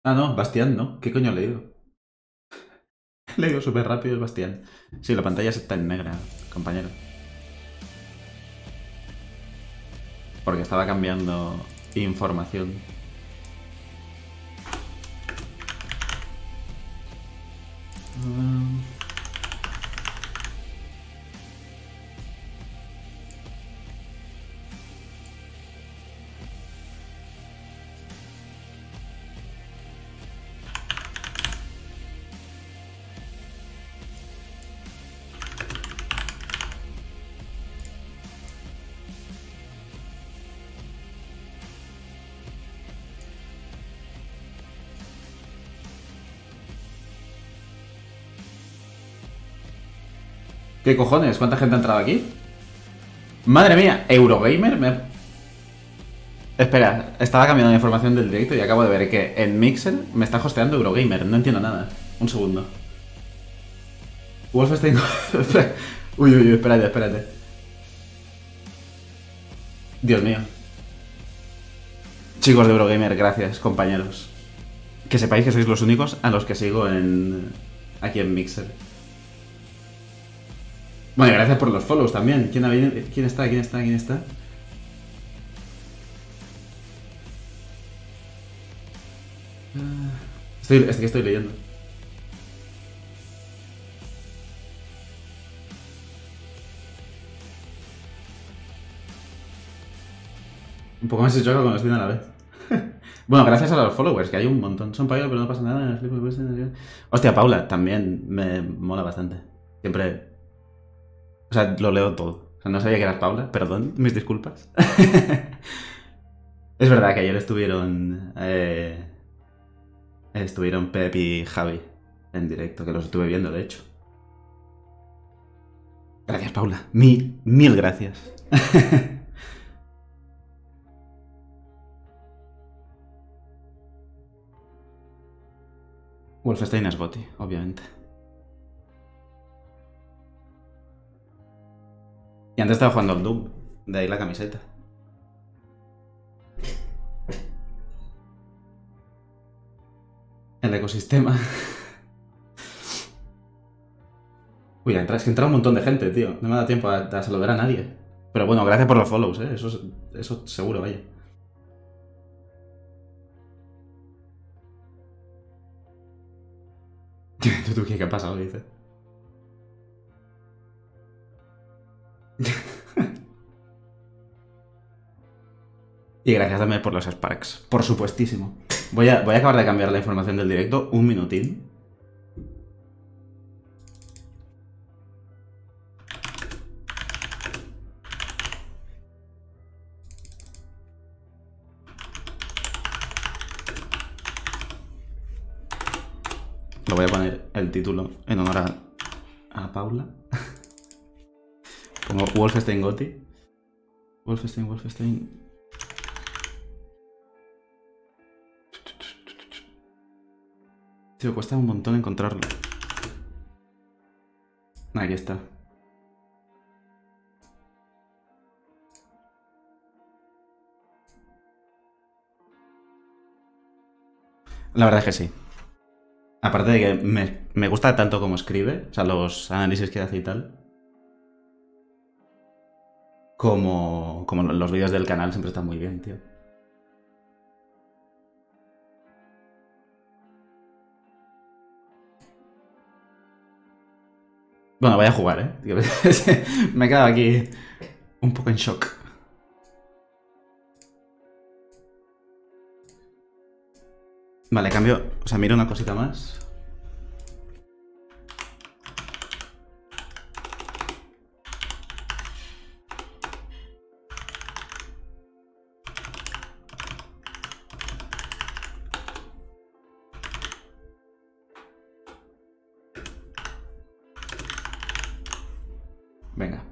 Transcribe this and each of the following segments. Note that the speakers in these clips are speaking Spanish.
Ah, no, Bastián, ¿no? ¿Qué coño he leído? He leído súper rápido, es Bastián. Sí, la pantalla está en negra, compañero. Porque estaba cambiando información. Mm. ¿Qué cojones? ¿Cuánta gente ha entrado aquí? Madre mía, Eurogamer me... Espera, estaba cambiando la información del directo y acabo de ver que en Mixer me está hosteando Eurogamer. No entiendo nada. Un segundo. Wolfenstein... uy, uy, uy, espérate, espérate. Dios mío. Chicos de Eurogamer, gracias, compañeros. Que sepáis que sois los únicos a los que sigo en... aquí en Mixer. Bueno, gracias por los follows también. ¿Quién está? ¿Quién está? ¿Quién está? Es que estoy leyendo. Un poco más se choca con los 100 a la vez. Bueno, gracias a los followers, que hay un montón. Son payos, pero no pasa nada. Hostia, Paula, también me mola bastante. Siempre... O sea, lo leo todo. O sea, no sabía que eras Paula, perdón, mis disculpas. Es verdad que ayer estuvieron... estuvieron Pep y Javi en directo, que los estuve viendo, de hecho. Gracias, Paula. Mil gracias. Wolfenstein es Goti, obviamente. Y antes estaba jugando al Doom. De ahí la camiseta. El ecosistema. Uy, es que entra un montón de gente, tío. No me da tiempo a saludar a nadie. Pero bueno, gracias por los follows, ¿eh? Eso seguro, vaya. ¿Tú qué ha pasado? Dice. Y gracias también por los Sparks. Por supuestísimo. Voy a acabar de cambiar la información del directo. Un minutín. Lo voy a poner el título en honor a Paula. Como Wolfenstein Gotti. Wolfenstein. Tío, cuesta un montón encontrarlo. Aquí está. La verdad es que sí. Aparte de que me gusta tanto como escribe, o sea, los análisis que hace y tal, como los vídeos del canal siempre están muy bien, tío. Bueno, voy a jugar, ¿eh? Me he quedado aquí un poco en shock. Vale, cambio, o sea, miro una cosita más. Venga.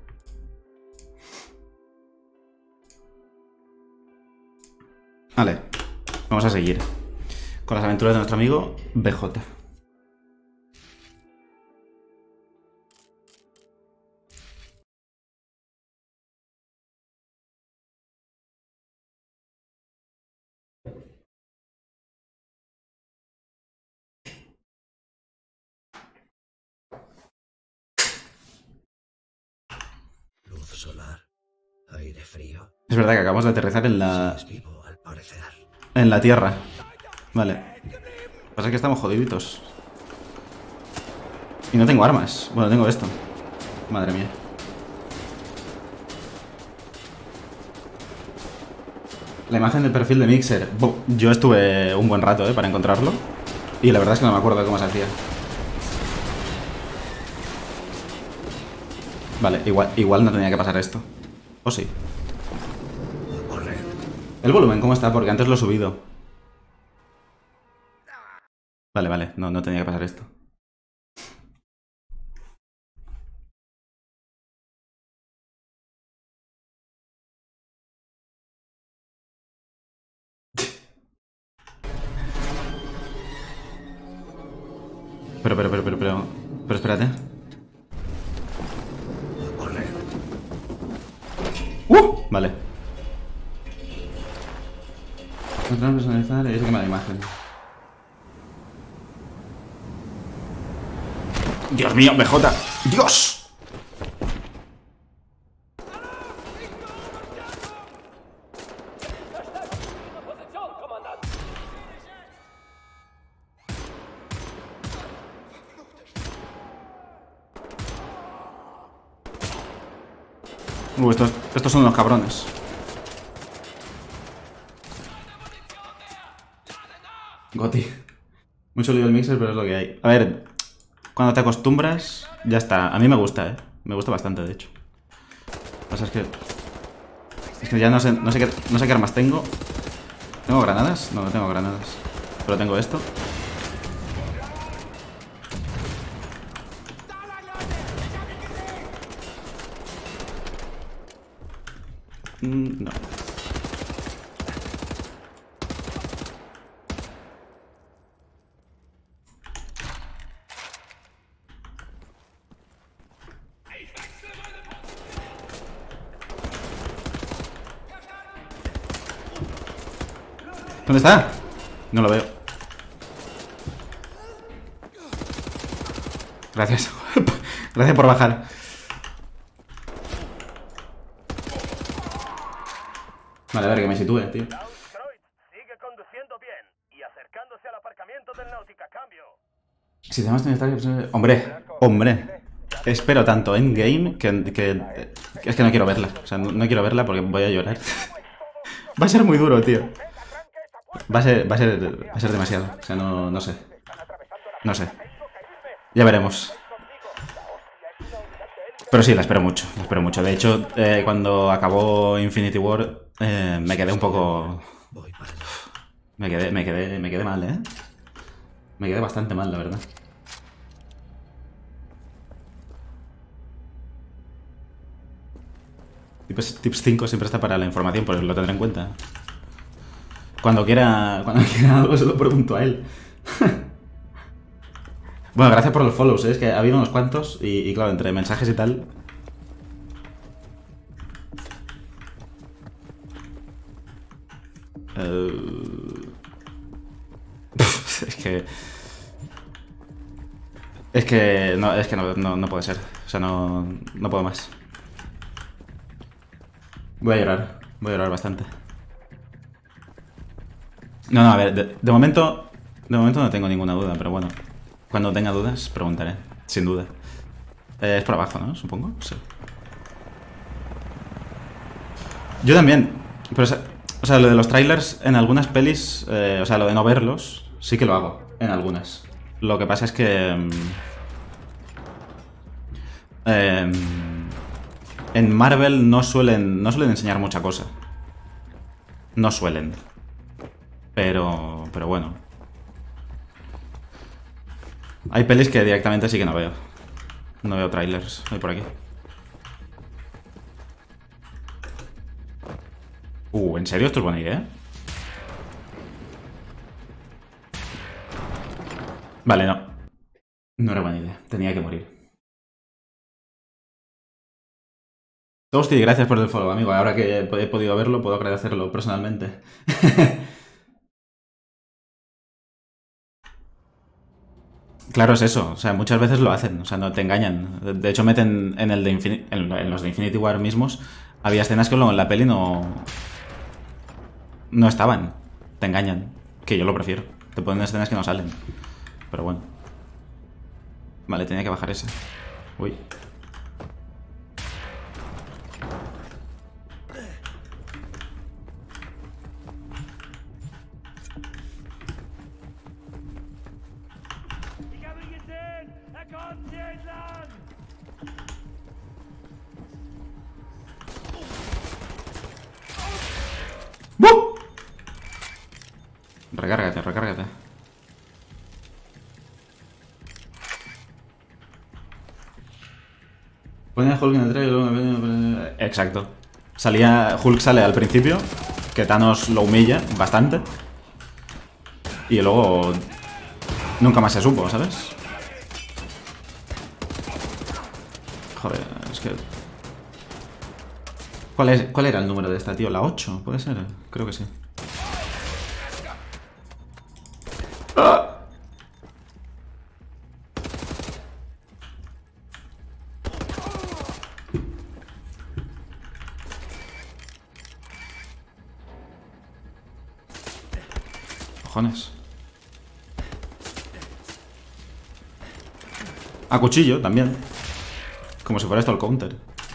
Vale, vamos a seguir con las aventuras de nuestro amigo BJ. solar, aire frío. Es verdad que acabamos de aterrizar en Sigues vivo, al parecer. la Tierra. Vale. Lo que pasa es que estamos jodiditos. Y no tengo armas. Bueno, tengo esto. Madre mía. La imagen del perfil de Mixer. Yo estuve un buen rato, para encontrarlo. Y la verdad es que no me acuerdo de cómo se hacía. Vale, igual no tenía que pasar esto. ¿O sí? ¿El volumen cómo está? Porque antes lo he subido. Vale, no tenía que pasar esto. Pero espérate. Vale. Personalizar y es quema de imagen. Dios mío, BJ. ¡Dios! Estos son los cabrones. Goti. Mucho lío el mixer, pero es lo que hay. A ver, cuando te acostumbras, ya está. A mí me gusta, ¿eh? Me gusta bastante, de hecho. Lo que pasa es que... Es que ya no sé qué armas tengo. ¿Tengo granadas? No tengo granadas. Pero tengo esto. No. ¿Dónde está? No lo veo. Gracias. Gracias por bajar. Vale, a ver, que me sitúe, tío. Sigue conduciendo bien y acercándose al aparcamiento del Náutica. Cambio. Si tenemos que... Hombre. Espero tanto en game que es que no quiero verla. O sea, no quiero verla porque voy a llorar. Va a ser muy duro, tío. Va a ser demasiado. O sea, no sé. No sé. Ya veremos. Pero sí, la espero mucho. La espero mucho. De hecho, cuando acabó Infinity War, me quedé un poco... Me quedé mal, ¿eh? Me quedé bastante mal, la verdad. Tips 5 siempre está para la información, pues lo tendré en cuenta. Cuando quiera algo se lo pregunto a él. Bueno, gracias por los follows, ¿eh? Es que ha habido unos cuantos y claro, entre mensajes y tal... Es que no puede ser. O sea, no puedo más. Voy a llorar bastante. No, a ver, de momento no tengo ninguna duda, pero bueno. Cuando tenga dudas, preguntaré, sin duda. Es por abajo, ¿no? Supongo, sí. Yo también, pero o sea, lo de los trailers en algunas pelis, o sea, lo de no verlos, sí que lo hago, en algunas. Lo que pasa es que... en Marvel no suelen enseñar mucha cosa. No suelen. Pero bueno. Hay pelis que directamente sí que no veo. No veo trailers. Hay por aquí. ¿En serio? Esto es buena idea. Vale, no. No era buena idea. Tenía que morir. Toasty, gracias por el follow, amigo. Ahora que he podido verlo, puedo agradecerlo personalmente. Claro, es eso. O sea, muchas veces lo hacen. O sea, no te engañan. De hecho, meten en el de en los de Infinity War mismos. Había escenas que luego en la peli no estaban. Te engañan. Que yo lo prefiero. Te ponen escenas que no salen. Pero bueno. Vale, tenía que bajar ese. Uy. Ich habe ihn gesehen! Er kommt hier entlang! ¡Buh! Recárgate, recárgate. Pone a Hulk en el trailer y luego... Exacto. Hulk sale al principio, que Thanos lo humilla bastante. Y luego... nunca más se supo, ¿sabes? Joder, es que... ¿Cuál era el número de esta, tío? ¿La 8? ¿Puede ser? Creo que sí. ¡Ah! Cojones. A cuchillo también. Como si fuera esto el counter.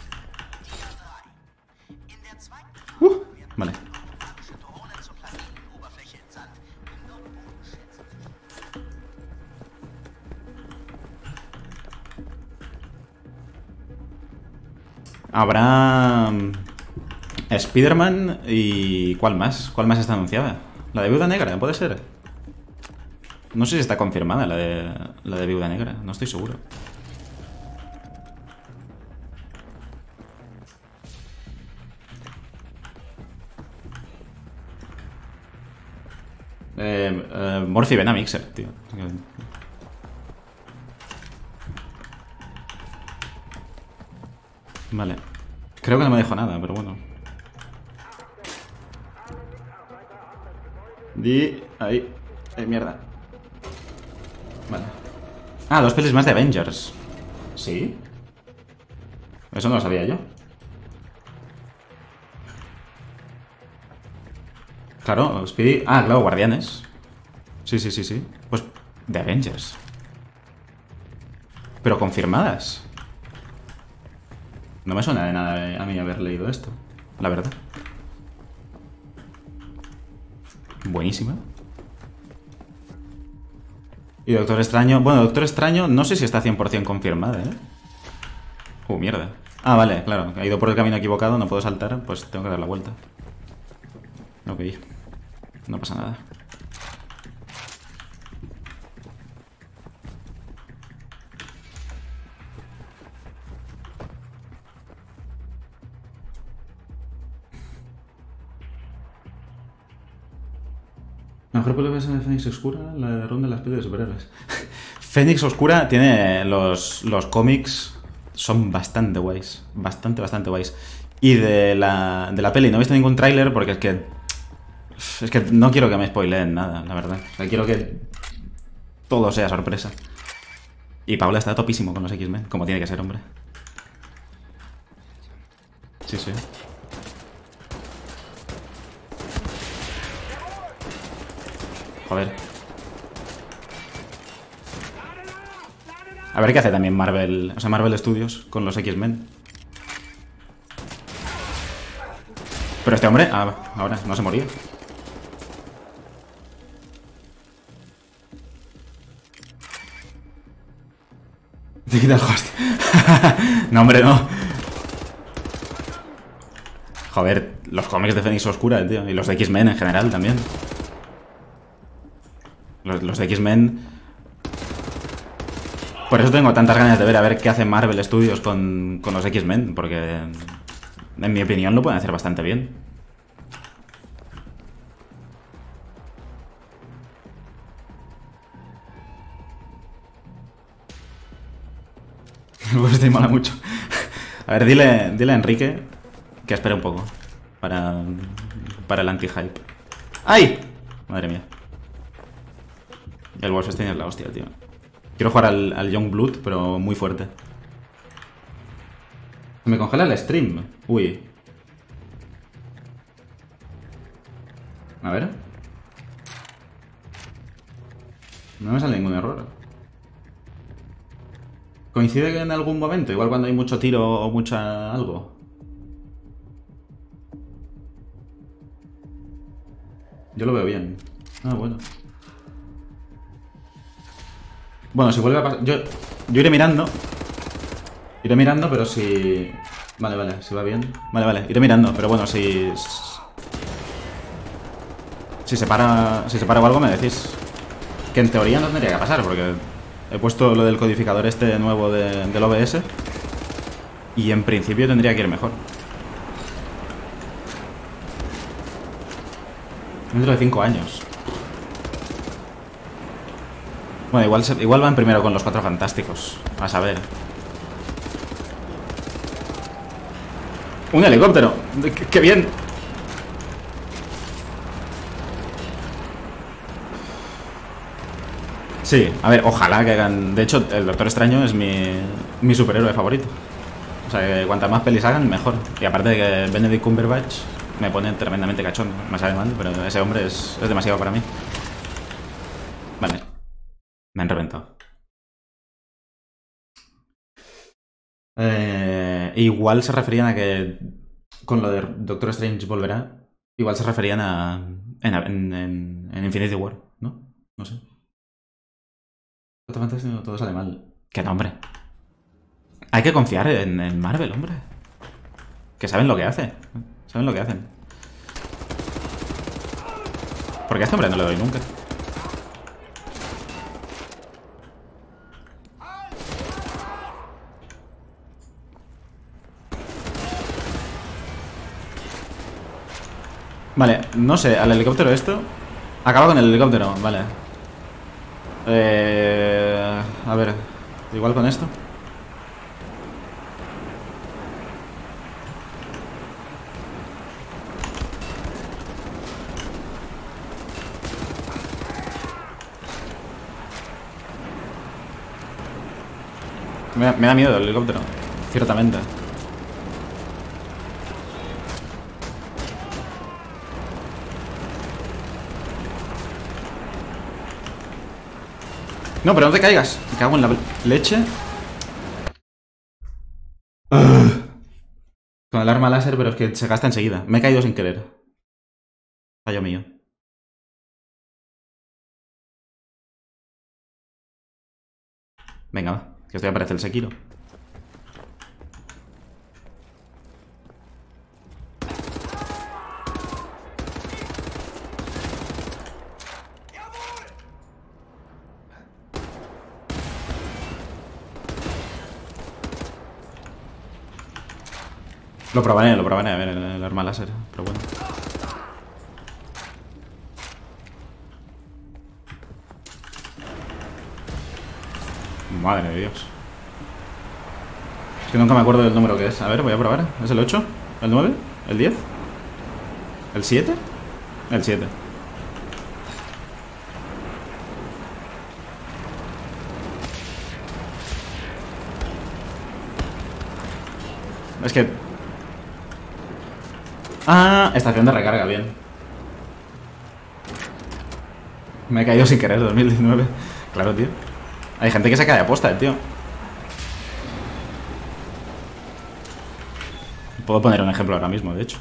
Vale. Habrá... Spider-Man y... ¿cuál más? ¿Cuál más está anunciada? La de Viuda Negra, puede ser. No sé si está confirmada la de Viuda Negra, no estoy seguro. Morphy ven a Mixer, tío. Vale. Creo que no me dijo nada, pero bueno. Ahí. Mierda. Vale. Ah, 2 pelis más de Avengers. ¿Sí? Eso no lo sabía yo. Claro, Speedy... Ah, claro, Guardianes. Sí, sí, sí, sí. Pues de Avengers. Pero confirmadas. No me suena de nada a mí haber leído esto, la verdad. Buenísima. Y Doctor Extraño... Bueno, Doctor Extraño no sé si está 100% confirmada, ¿eh? Mierda. Ah, vale, claro. He ido por el camino equivocado, no puedo saltar, pues tengo que dar la vuelta. Ok. No pasa nada. La mejor película es de Fénix Oscura, la de Ronda de las pelis de superhéroes. Fénix Oscura tiene los cómics, son bastante guays. Bastante, bastante guays. Y de la peli no he visto ningún tráiler porque es que no quiero que me spoileen nada, la verdad. O sea, quiero que todo sea sorpresa. Y Paula está topísimo con los X-Men, como tiene que ser, hombre. Sí, sí. Joder. A ver qué hace también Marvel, o sea, Marvel Studios con los X-Men. Pero este hombre, ahora, no se moría. Te quita el host. No, hombre, no. Joder, los cómics de Fénix Oscura, tío. Y los de X-Men en general también. Los de X-Men... Por eso tengo tantas ganas de ver a ver qué hace Marvel Studios con los X-Men. Porque, en mi opinión, lo pueden hacer bastante bien. Pues te mola mucho. A ver, dile a Enrique que espere un poco para el anti-hype. ¡Ay! Madre mía. El Wolfenstein es la hostia, tío. Quiero jugar al Youngblood, pero muy fuerte. Se me congela el stream. Uy. A ver. No me sale ningún error. ¿Coincide en algún momento? Igual cuando hay mucho tiro o mucha algo. Yo lo veo bien. Ah, bueno. Bueno, si vuelve a pasar... Yo iré mirando. Iré mirando, pero si... Vale, vale, si va bien. Vale, vale, iré mirando, pero bueno, si... Si se para o algo me decís. Que en teoría no tendría que pasar, porque he puesto lo del codificador este nuevo del OBS. Y en principio tendría que ir mejor. Dentro de 5 años. Bueno, igual van primero con los 4 fantásticos. A saber. ¡Un helicóptero! ¡Qué bien! Sí, a ver, ojalá que hagan... De hecho, el Doctor Extraño es mi superhéroe favorito. O sea, que cuantas más pelis hagan, mejor. Y aparte de que Benedict Cumberbatch me pone tremendamente cachondo. Me sabe mal, pero ese hombre es demasiado para mí. Vale. Me han reventado. Igual se referían a que... Con lo de Doctor Strange volverá. Igual se referían a... En Infinity War, ¿no? No sé. Todo sale mal. Que no, hombre. Hay que confiar en Marvel, hombre. Que saben lo que hace. Saben lo que hacen. Porque a este hombre no le doy nunca. Vale, no sé, al helicóptero esto. Acaba con el helicóptero, vale. A ver, igual con esto. Me da miedo el helicóptero, ciertamente. No, pero no te caigas. Me cago en la leche. Con el arma láser, pero es que se gasta enseguida. Me he caído sin querer. Fallo mío. Venga, va. Que esto ya parece el Sekiro. Lo probaré, a ver, el arma láser, pero bueno. Madre de Dios. Es que nunca me acuerdo del número que es. A ver, voy a probar. ¿Es el 8? ¿El 9? ¿El 10? ¿El 7? El 7. Es que... Ah, estación de recarga, bien. Me he caído sin querer, 2019. Claro, tío. Hay gente que se cae a posta, tío. Puedo poner un ejemplo ahora mismo, de hecho.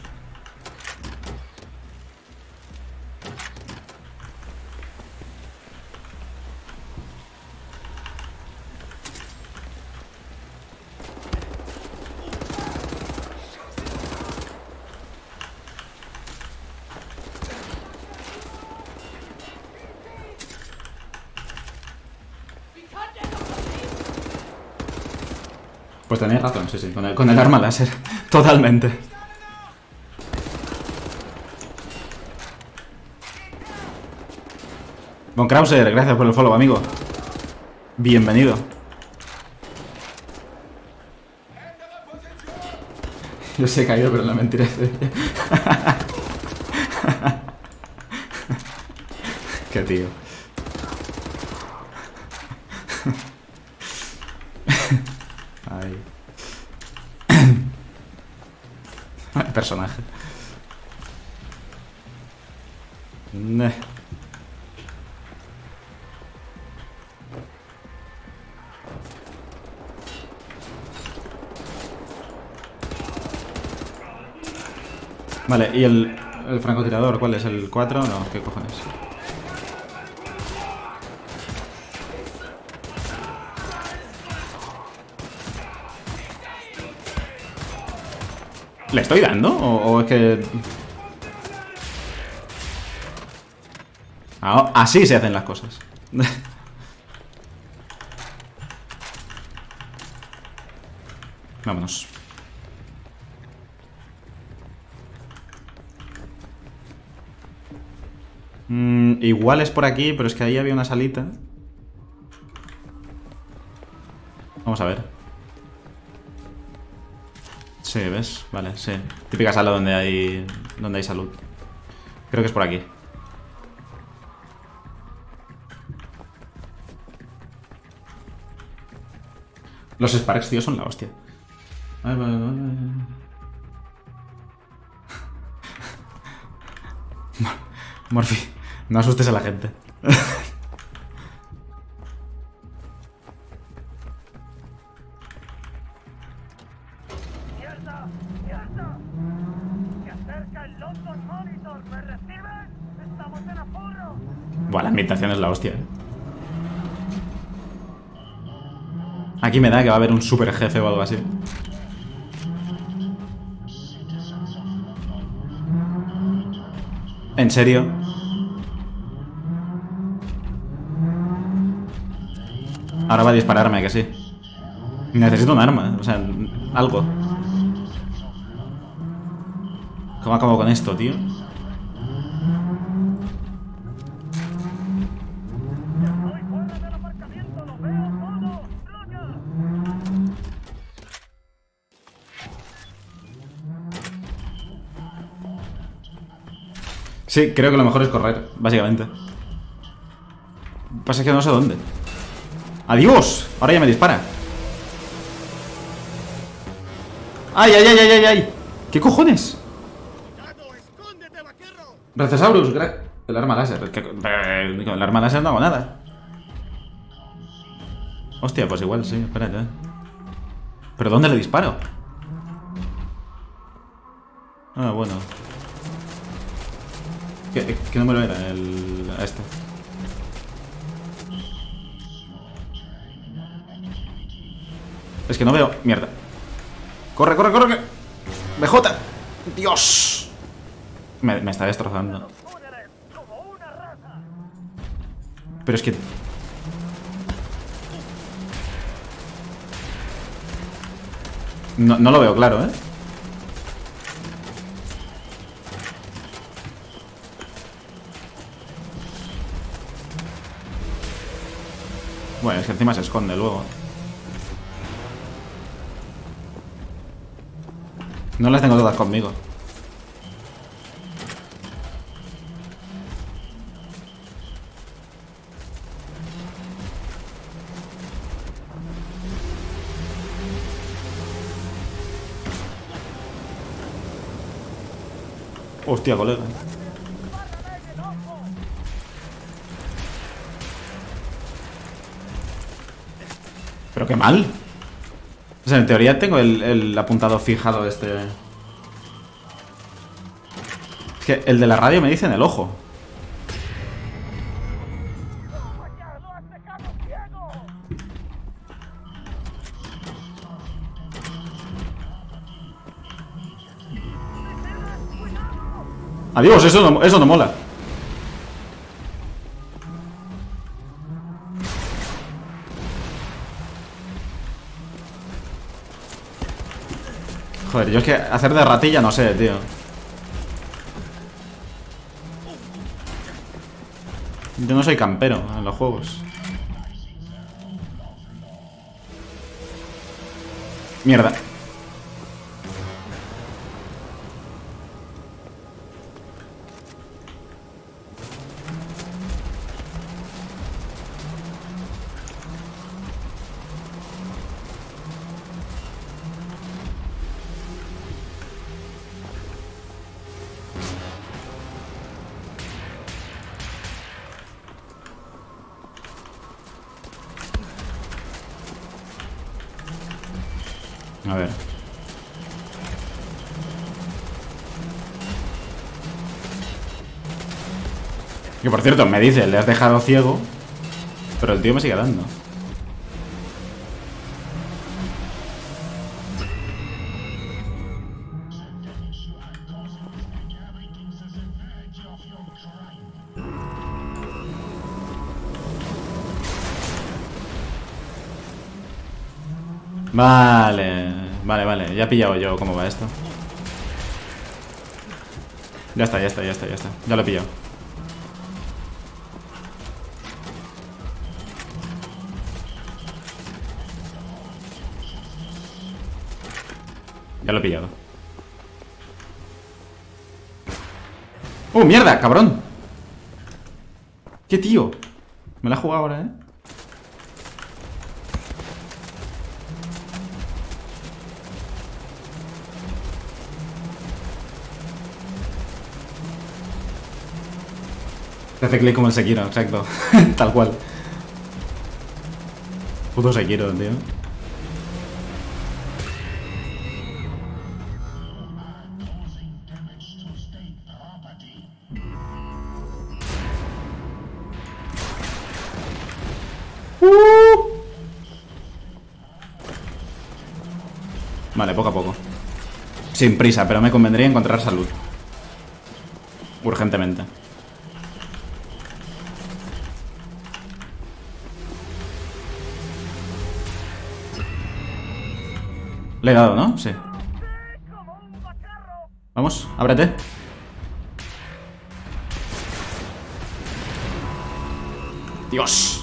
Pues tenéis razón, sí, sí, con el arma láser. Totalmente. Von Krauser, gracias por el follow, amigo. Bienvenido. Yo se he caído, pero la mentira es de ella. Qué tío. personaje. Neh. Vale, ¿y el francotirador cuál es? ¿El 4? No, ¿qué cojones? ¿Le estoy dando? ¿O es que...? Así se hacen las cosas. Vámonos. Igual es por aquí, pero es que ahí había una salita. Vamos a ver. Sí, ¿ves? Vale, sí. Típica sala donde hay salud. Creo que es por aquí. Los Sparks, tío, son la hostia. Ay, vale, vale. Morphy, no asustes a la gente. ¡Mierda! ¡Mierda! ¡Se acerca el London Monitor! ¿Me reciben? ¡Estamos en apuro! Buah, la ambientación es la hostia, ¿eh? Aquí me da que va a haber un super jefe o algo así. ¿En serio? Ahora va a dispararme, que sí. Necesito un arma, o sea, algo. ¿Cómo acabo con esto, tío? ¡Estoy fuera del aparcamiento! ¡Lo veo todo! ¡Roger! Sí, creo que lo mejor es correr, básicamente. Lo que pasa es que no sé dónde. ¡Adiós! Ahora ya me dispara. ¡Ay, ay, ay, ay, ay, ay! ¿Qué cojones? Brachiosaurus, el arma láser. Con el arma láser no hago nada. Hostia, pues igual, sí, espérate. ¿Pero dónde le disparo? Ah, bueno. ¿Qué número era? Este. Es que no veo. Mierda. ¡Corre, corre, corre! ¡BJ! ¡Dios! Me está destrozando. Pero es que... No lo veo claro, ¿eh? Bueno, es que encima se esconde luego. No las tengo todas conmigo. Hostia, colega. Pero qué mal. O sea, en teoría tengo el apuntado fijado este. Es que el de la radio me dice en el ojo. Adiós, eso no mola. Joder, yo es que hacer de ratilla no sé, tío. Yo no soy campero en los juegos. Mierda. A ver. Que por cierto, me dice, le has dejado ciego. Pero el tío me sigue dando. Vale, vale, vale. Ya he pillado yo cómo va esto. Ya está, ya está, ya está, ya está. Ya lo he pillado. Ya lo he pillado. ¡Oh, mierda, cabrón! ¡Qué tío! Me la he jugado ahora, ¿eh? Te hace clic como el Sekiro, exacto. Tal cual. Puto Sekiro, tío. Vale, poco a poco. Sin prisa, pero me convendría encontrar salud. Urgentemente. Le he dado, ¿no? Sí. Vamos, ábrete. Dios.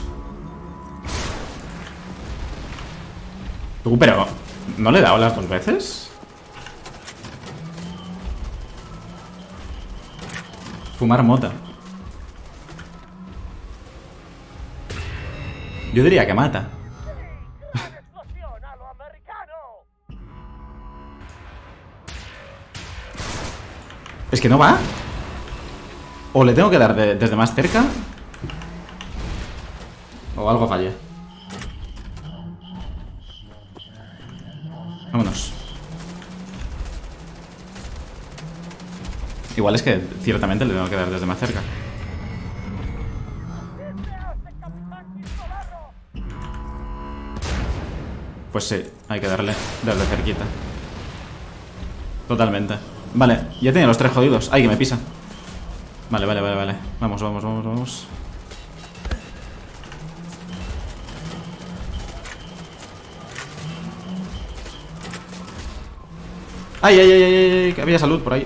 Tú, pero... ¿no le he dado las 2 veces? Fumar mota. Yo diría que mata. Es que no va. O le tengo que dar desde más cerca. O algo falla. Vámonos. Igual es que ciertamente le tengo que dar desde más cerca. Pues sí, hay que darle desde cerquita. Totalmente. Vale, ya tenía los 3 jodidos. Ay, que me pisa. Vale, vale, vale, vale. Vamos, vamos, vamos, vamos. Ay, ay, ay, ay, ay, que había salud por ahí.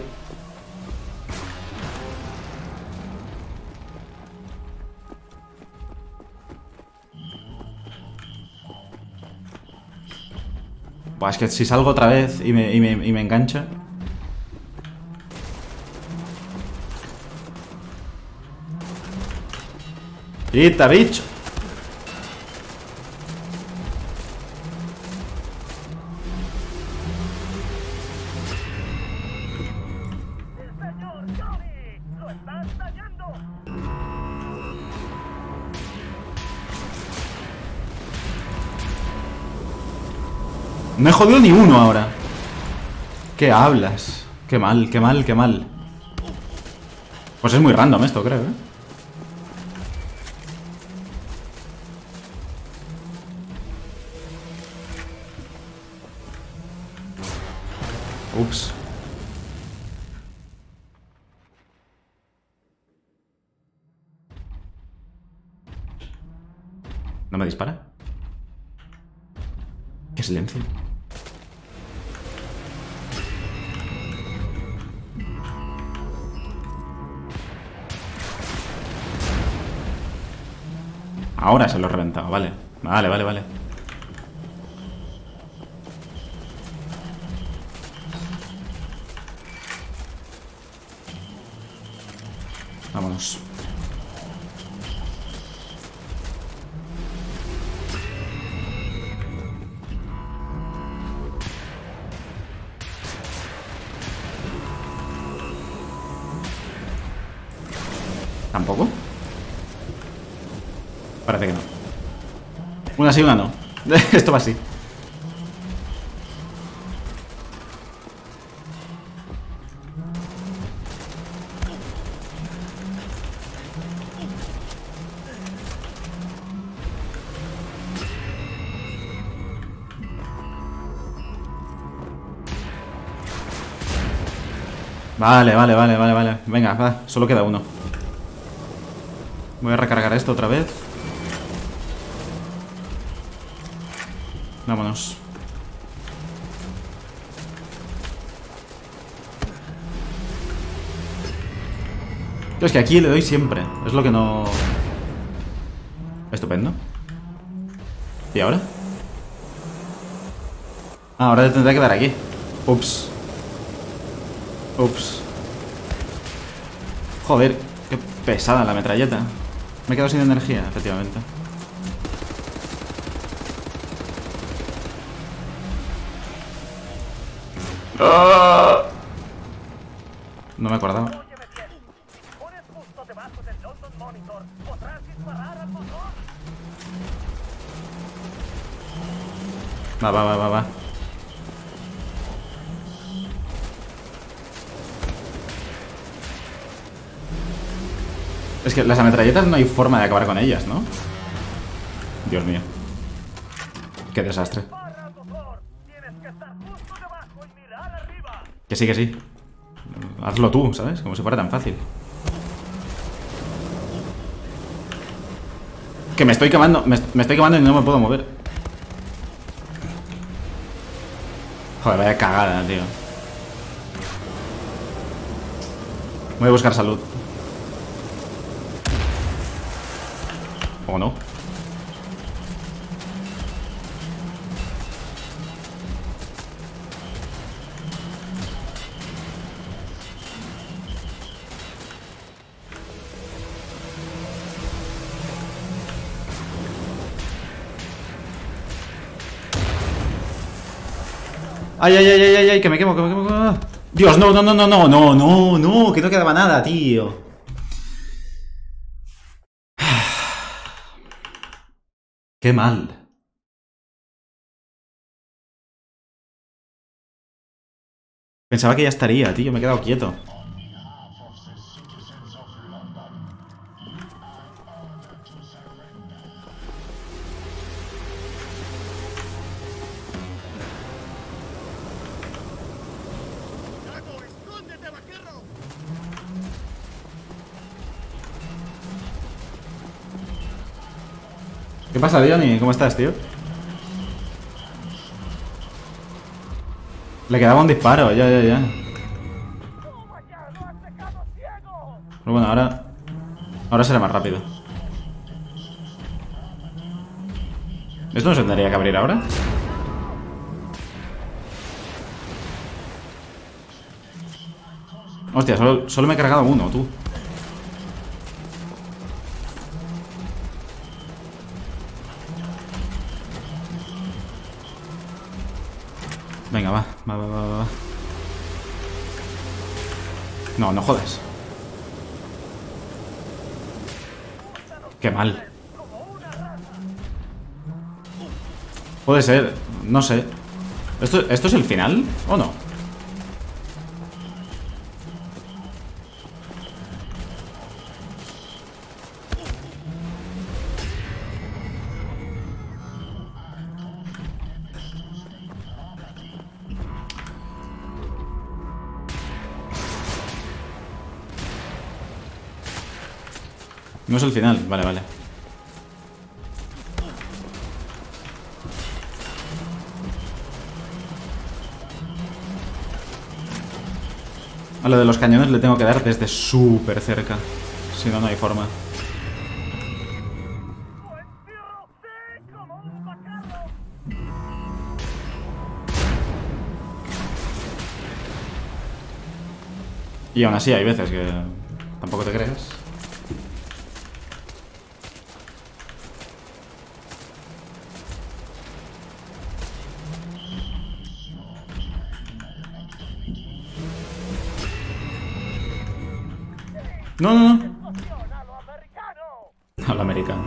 Buah, es que si salgo otra vez y me engancha. ¡Quita, bicho! No he jodido ni uno ahora. ¿Qué hablas? Qué mal, qué mal, qué mal. Pues es muy random esto, creo, ¿eh? Ups. ¿No me dispara? ¡Qué silencio! Ahora se lo he reventado, vale. Vale, vale, vale. Vámonos. ¿Tampoco? Parece que no. Una sí, una no. Esto va así. Vale, vale, vale, vale, vale. Venga, va, solo queda uno. Voy a recargar esto otra vez. Vámonos. Tío, es que aquí le doy siempre. Es lo que no... Estupendo. ¿Y ahora? Ah, ahora tendré que dar aquí. Ups. Ups. Joder, qué pesada la metralleta. Me he quedado sin energía, efectivamente. No me acordaba. Óyeme bien. Si pones justo debajo del London Monitor, ¿podrás disparar al motor? Va. Es que las ametralletas no hay forma de acabar con ellas, ¿no? Dios mío. Qué desastre. Para al motor. Tienes que estar justo debajo y mirar arriba. Que sí, que sí. Hazlo tú, ¿sabes? Como si fuera tan fácil. Que me estoy quemando. Me estoy quemando y no me puedo mover. Joder, vaya cagada, tío. Voy a buscar salud. ¿O no? Ay, que me quemo, Dios, no, que no quedaba nada, tío. Qué mal. Pensaba que ya estaría, tío, me he quedado quieto. ¿Qué pasa, Diony? ¿Cómo estás, tío? Le quedaba un disparo, ya. ¡Toma ya! ¡Lo has dejado ciego! Pero bueno, ahora será más rápido. ¿Esto no se tendría que abrir ahora? Hostia, solo me he cargado uno, tú. Venga, va. No jodas. Qué mal. Puede ser, no sé. ¿Esto es el final o no? No es el final, vale. A lo de los cañones le tengo que dar desde súper cerca. Si no, no hay forma. ¡Como un macarro! Y aún así hay veces que tampoco te crees. No. ¡Explosión a lo americano! A lo americano.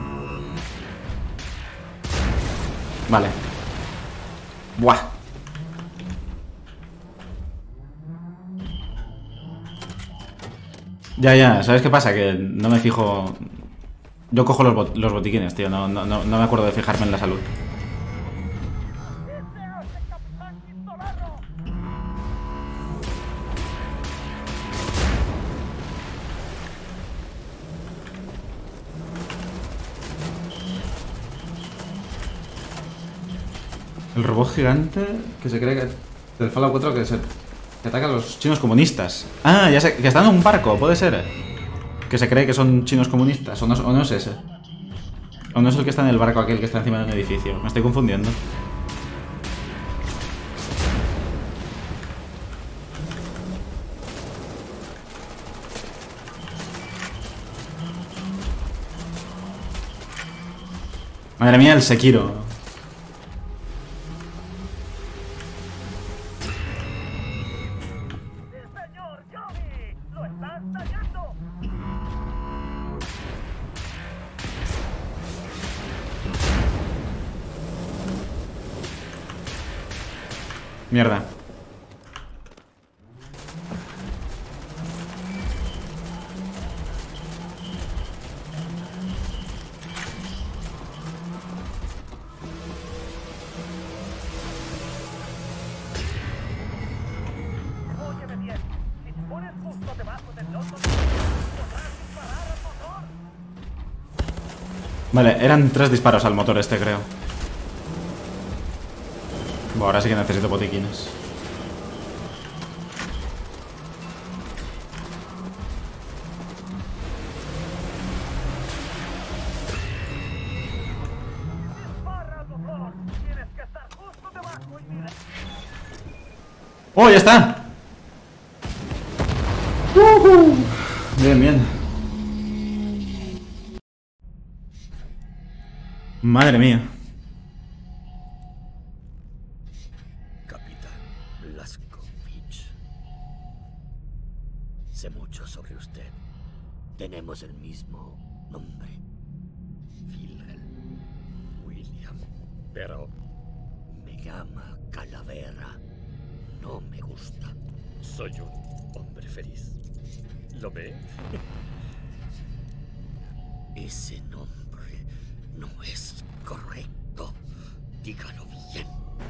Vale. Buah. Ya. ¿Sabes qué pasa? Que no me fijo... Yo cojo los botiquines, tío. No me acuerdo de fijarme en la salud. ¡Ese hace Capitán Pistolero! El robot gigante que se cree que... Del Fallout 4 que ataca a los chinos comunistas. Ah, ya sé, que están en un barco, puede ser. Que se cree que son chinos comunistas, o no es ese. O no es el que está en el barco aquel que está encima de un edificio. Me estoy confundiendo. Madre mía, el Sekiro. ¡Sí, señor Johnny! ¡Lo estás tallando! Mierda. Óyeme bien. Si te pones justo debajo del loto, podrás disparar al motor. Vale, eran 3 disparos al motor este, creo. Bueno, ahora sí que necesito botiquines. Dispara al motor. Tienes que estar justo debajo y mira. ¡Oh, ya está! Bien, bien. Madre mía. Capitán Blazkowicz. Sé mucho sobre usted. Tenemos el mismo nombre. Wilhelm William. Pero me llama Calavera. No me gusta. Soy un hombre feliz. ¿Lo ve? Ese nombre no es correcto. Dígalo bien.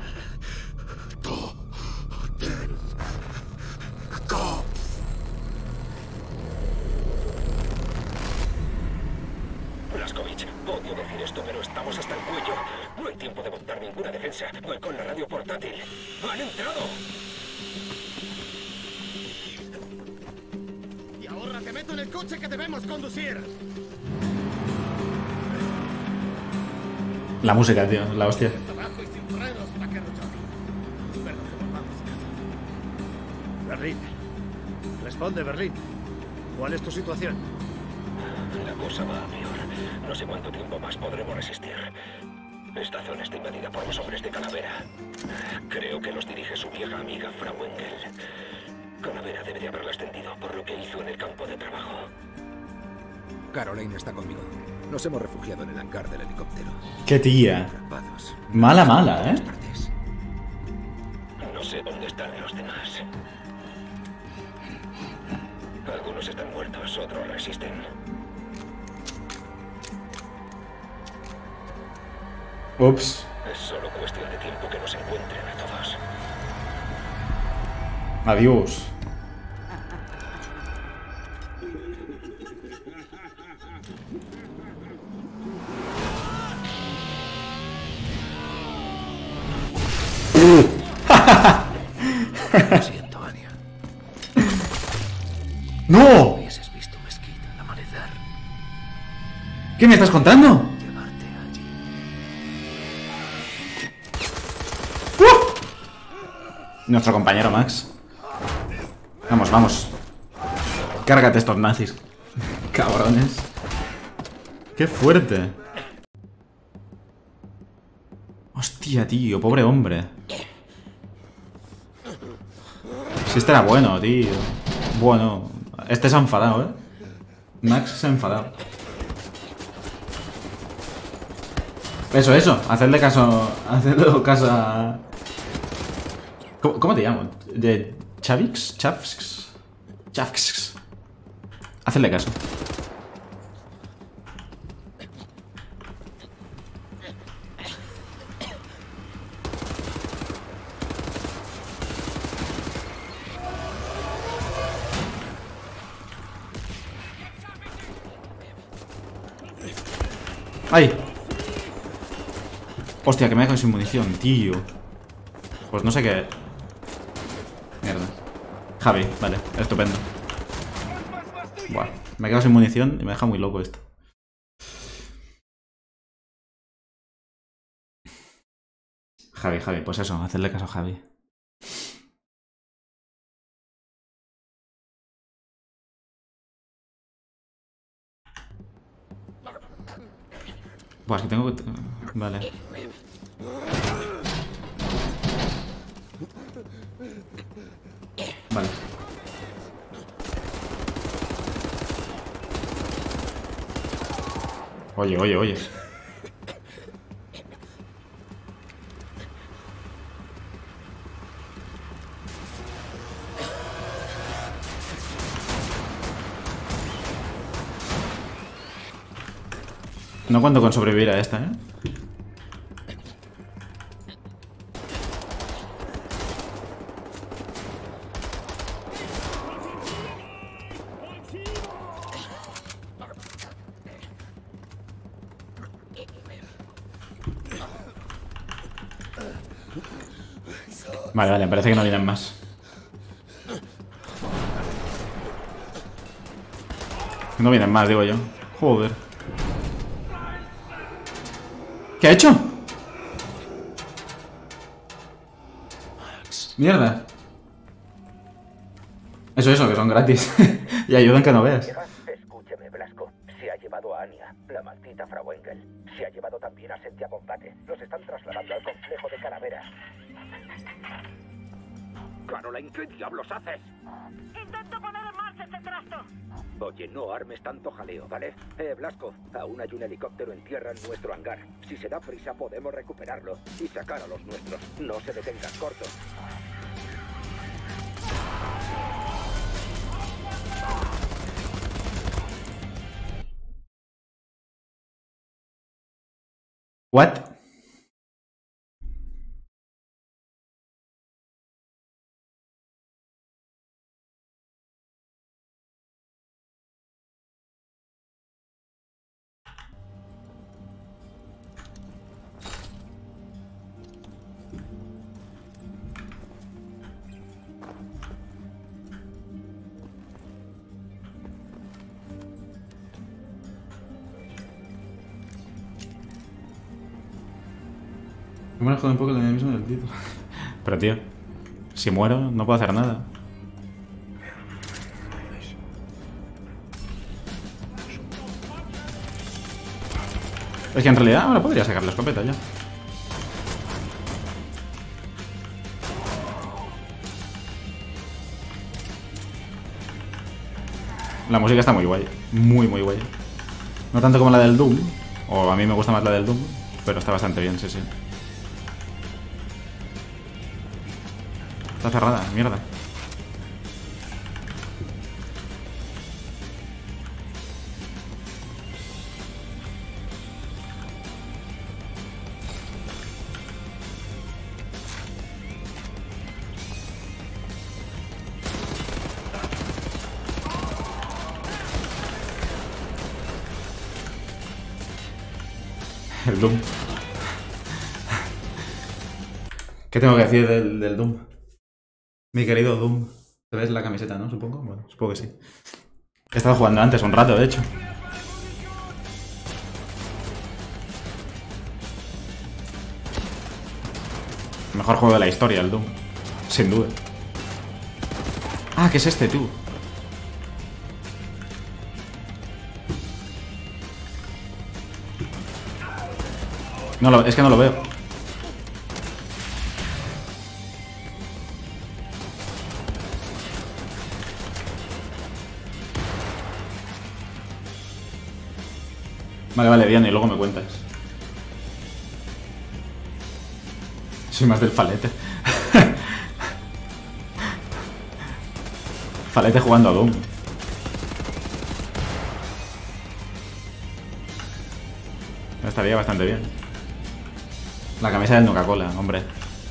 Blazkowicz, odio decir esto, pero estamos hasta el cuello. No hay tiempo de montar ninguna defensa. Voy con la radio portátil. ¡Han entrado! Y ahora te meto en el coche que debemos conducir. La música, tío, la hostia. Trabajo y sin frenos, vaquero Johnny. Espero que volvamos a casa. Berlín. Responde, Berlín. ¿Cuál es tu situación? La cosa va a peor. No sé cuánto tiempo más podremos resistir. Esta zona está invadida por los hombres de Calavera. Creo que los dirige su vieja amiga Frau Engel. Calavera debe de haberla extendido por lo que hizo en el campo de trabajo. Caroline está conmigo. Nos hemos refugiado en el hangar del helicóptero. ¡Qué tía! Atrapados. Mala, mala, ¿eh? Partes. No sé dónde están los demás. Algunos están muertos, otros resisten. Ups. Es solo cuestión de tiempo que nos encuentren a todos. Adiós. Lo siento, Anya. ¡No! Hubieses visto Mesquite al amanecer. ¿Qué me estás contando? Llevarte allí. Nuestro compañero Max. Vamos, vamos. Cárgate estos nazis. Cabrones. ¡Qué fuerte! Hostia, tío, pobre hombre. Si este era bueno, tío. Bueno, este se ha enfadado, ¿eh? Max se ha enfadado. Eso, hacerle caso a... ¿Cómo te llamo? ¿De Chavix? Chavx. Hacerle caso. ¡Ay! Hostia, que me he dejado sin munición, tío. Pues no sé qué... Mierda. Javi, vale, estupendo. Buah, me he quedado sin munición y me deja muy loco esto. Javi, pues eso, hacerle caso a Javi. Buah, es que tengo que... Vale. Vale. Oye. No cuento con sobrevivir a esta, ¿eh? Vale, parece que no vienen más. No vienen más, digo yo. Joder. ¿Qué ha hecho? Mierda. Eso, que son gratis. Y ayudan que no veas. Escúcheme, Blasco. Se ha llevado a Anya, la maldita Frau Engel. Se ha llevado también a Sentia Combate. Los están trasladando al complejo de Calavera. Caroline, ¿qué diablos haces? Intento poner en marcha este trasto. Oye, no armes tanto jaleo, ¿vale? Blasco, aún hay un helicóptero en tierra en nuestro hangar. Si se da prisa, podemos recuperarlo y sacar a los nuestros. No se detengan, corto. What? Me joder un poco el enemigo del título. Pero tío, si muero no puedo hacer nada. Es que en realidad ahora podría sacar la escopeta ya. La música está muy guay. Muy guay. No tanto como la del Doom. O a mí me gusta más la del Doom. Pero está bastante bien, sí. Está cerrada, mierda. El Doom. ¿Qué tengo que decir del Doom? Mi querido Doom. ¿Te ves la camiseta, no? Supongo. Bueno, supongo que sí. He estado jugando antes un rato, de hecho. Mejor juego de la historia, el Doom. Sin duda. Ah, ¿qué es este, tú? No, es que no lo veo. Vale, bien, y luego me cuentas. Soy más del Falete. Falete jugando a Doom. Estaría bastante bien. La camisa del Nuka-Cola, hombre.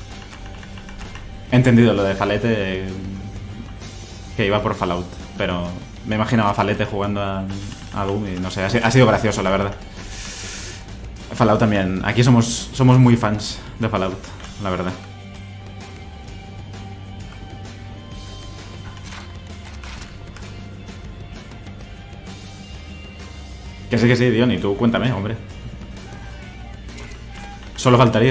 He entendido lo de Falete, que iba por Fallout, pero me imaginaba a Falete jugando a Doom y no sé, ha sido gracioso, la verdad. Fallout también. Aquí somos muy fans de Fallout, la verdad. Que sí, Dion, y tú cuéntame, hombre. Solo faltaría.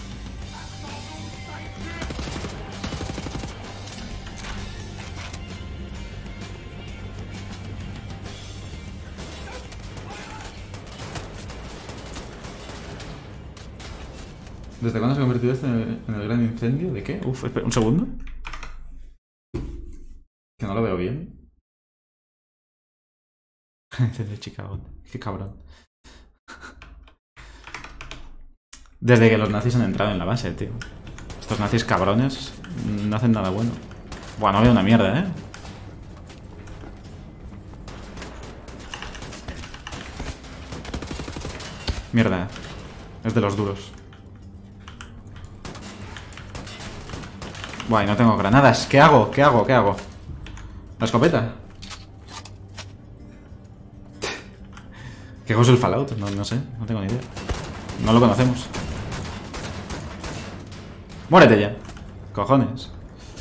¿Desde cuándo se ha convertido esto en el gran incendio? ¿De qué? Uf, espera, un segundo. Que no lo veo bien. Desde Chicago. Qué cabrón. Desde que los nazis han entrado en la base, tío. Estos nazis cabrones no hacen nada bueno. Buah, no veo una mierda, ¿eh? Mierda. Es de los duros. Buah, y no tengo granadas. ¿Qué hago? ¿Qué hago? ¿Qué hago? ¿La escopeta? ¿Qué juego es el Fallout? No sé, no tengo ni idea. No lo conocemos. ¡Muérete ya! Cojones.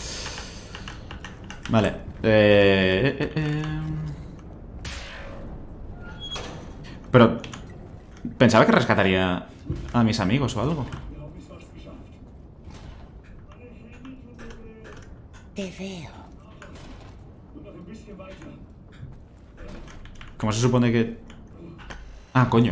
Vale. Pero... pensaba que rescataría a mis amigos o algo. Te veo. ¿Cómo se supone que...? Ah, coño.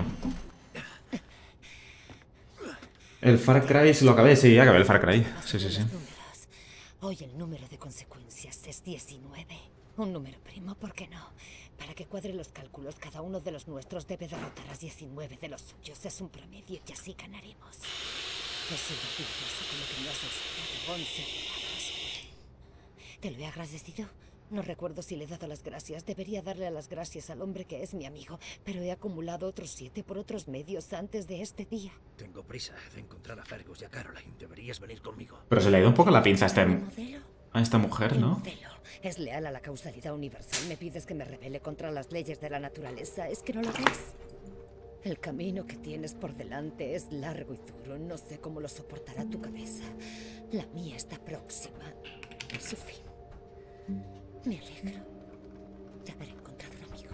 El Far Cry se lo acabé, sí, acabé el Far Cry. Sí. Hoy el número de consecuencias es 19. Un número primo, ¿por qué no? Para que cuadre los cálculos, cada uno de los nuestros debe derrotar a 19 de los suyos. Es un promedio y así ganaremos. He sido vicioso con lo que no has esperado 11 regalos. ¿Te lo he agradecido? No recuerdo si le he dado las gracias. Debería darle las gracias al hombre que es mi amigo, pero he acumulado otros 7 por otros medios antes de este día. Tengo prisa de encontrar a Fergus y a Caroline. Deberías venir conmigo. Pero se le ha ido un poco la pinza a ¿El modelo? esta mujer, ¿no? El modelo es leal a la causalidad universal. Me pides que me rebele contra las leyes de la naturaleza. ¿Es que no lo ves? El camino que tienes por delante es largo y duro. No sé cómo lo soportará tu cabeza. La mía está próxima a su fin. Me alegro de haber encontrado un amigo.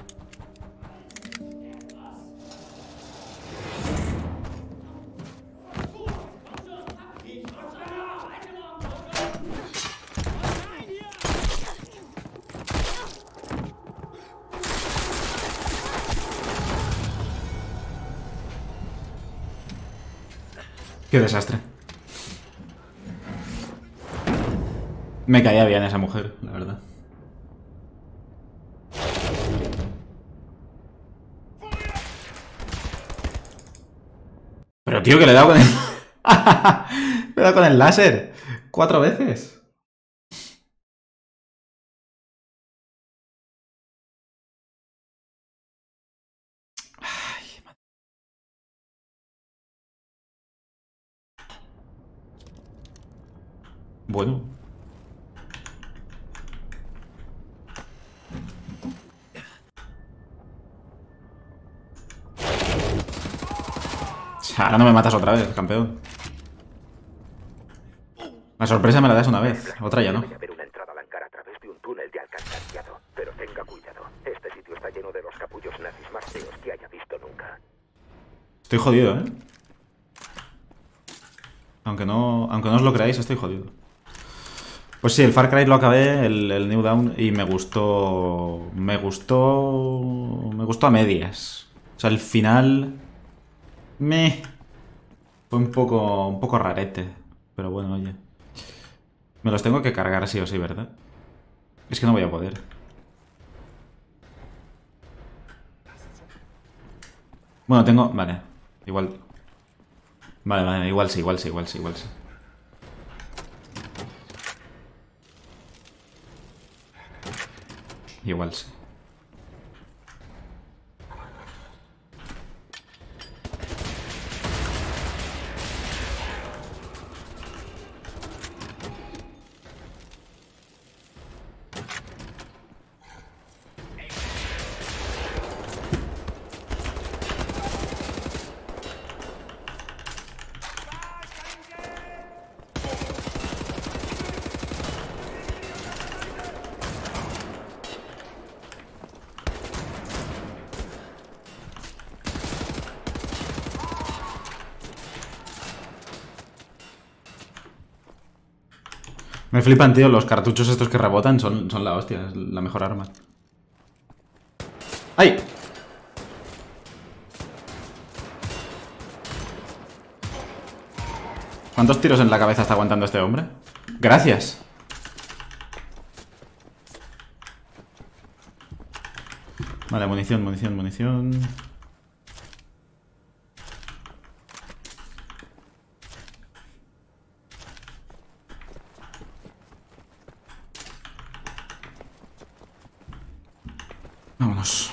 Qué desastre. Me caía bien esa mujer, la verdad. Pero tío, que le he dado con el... Le he dado con el láser 4 veces. Ay, bueno. Ahora no me matas otra vez, campeón. La sorpresa me la das una vez, otra ya no. Debe haber una entrada al hangar a través de un túnel de alcantarillado, pero tenga cuidado. Este sitio está lleno de los capullos nazis más feos que haya visto nunca. Estoy jodido, ¿eh? Aunque no os lo creáis, estoy jodido. Pues sí, el Far Cry lo acabé, el New Dawn, y me gustó a medias. O sea, el final... Fue un poco rarete. Pero bueno, oye. Me los tengo que cargar sí o sí, ¿verdad? Es que no voy a poder. Bueno, tengo... Vale. Igual... Vale, igual sí. Igual sí. Me flipan, tío, los cartuchos estos que rebotan son la hostia, es la mejor arma. ¡Ay! ¿Cuántos tiros en la cabeza está aguantando este hombre? Gracias. Vale, munición, munición, munición. Vámonos.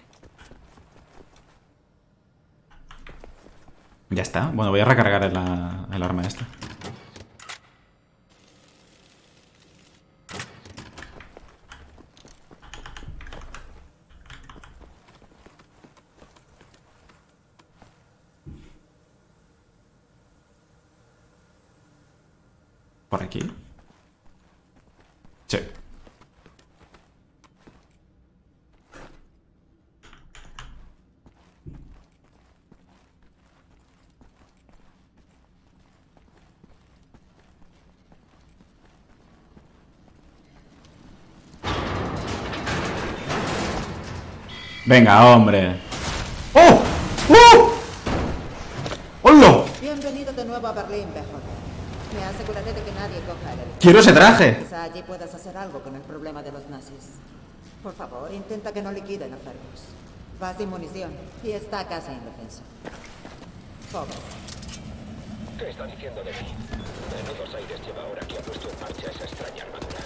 Ya está. Bueno, voy a recargar el arma esta. ¿Por aquí? Sí. Venga, hombre. ¡Oh! ¡Oh! ¡Hola! Bienvenido de nuevo a Berlín, BJ. Me aseguraré de que nadie coja el... ¡Quiero ese traje! Quizá allí puedas hacer algo con el problema de los nazis. Por favor, intenta que no liquiden a Fergus. Va sin munición y está casi indefenso. Pobres. ¿Qué está diciendo de mí? Menudos aires lleva ahora que ha puesto en marcha esa extraña armadura.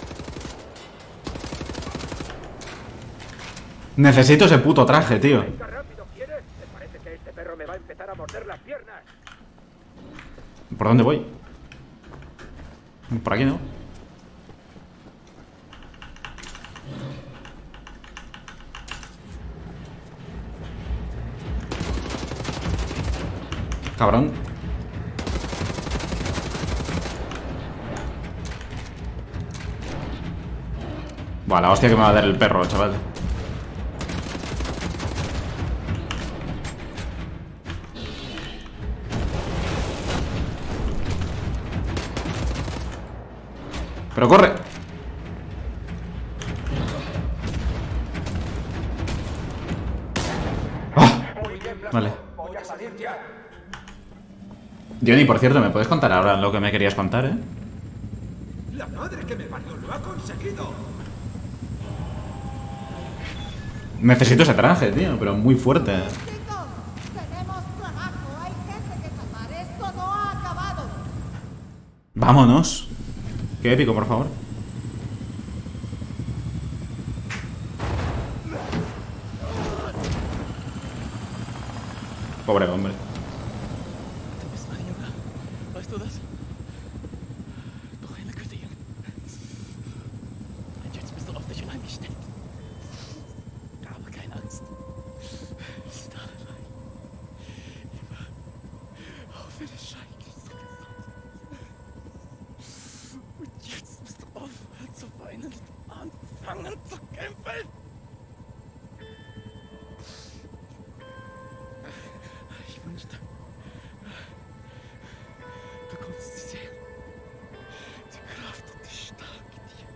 Necesito ese puto traje, tío. Venga, rápido, ¿quieres? Me parece que este perro me va a empezar a morder las piernas. ¿Por dónde voy? Por aquí no. Cabrón. Buah, la hostia que me va a dar el perro, chaval. ¡Pero corre! ¡Ah! Vale. Johnny, por cierto, ¿me puedes contar ahora lo que me querías contar, eh? ¡La madre que me parió lo ha conseguido! Necesito ese traje, tío, pero muy fuerte. Chicos, tenemos trabajo. Hay gente que salvar. Esto no ha acabado. Vámonos. Qué épico, por favor. Pobre hombre. Du bist mein Junge. Weißt du das? Doch eine gute Junge. Und jetzt bist du auf dich allein gestellt. Aber keine Angst. Wir sind alle allein. Immer auf eine Scheiße gesandt. Und jetzt musst du aufhören zu weinen und anfangen zu kämpfen. Ich wünschte, du konntest sie sehen. Die Kraft und die Stärke dir.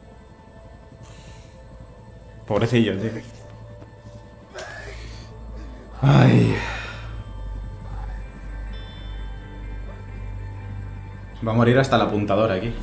Pobrecillo, tío. Ay. Va a morir hasta el apuntador aquí.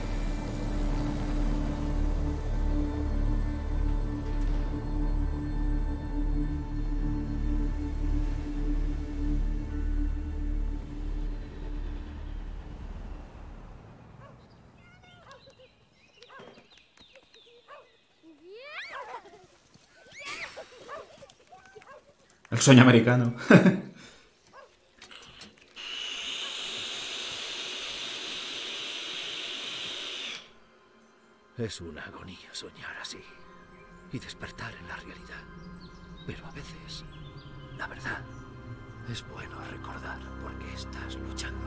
El sueño americano. Es una agonía soñar así y despertar en la realidad. Pero a veces, la verdad, es bueno recordar por qué estás luchando.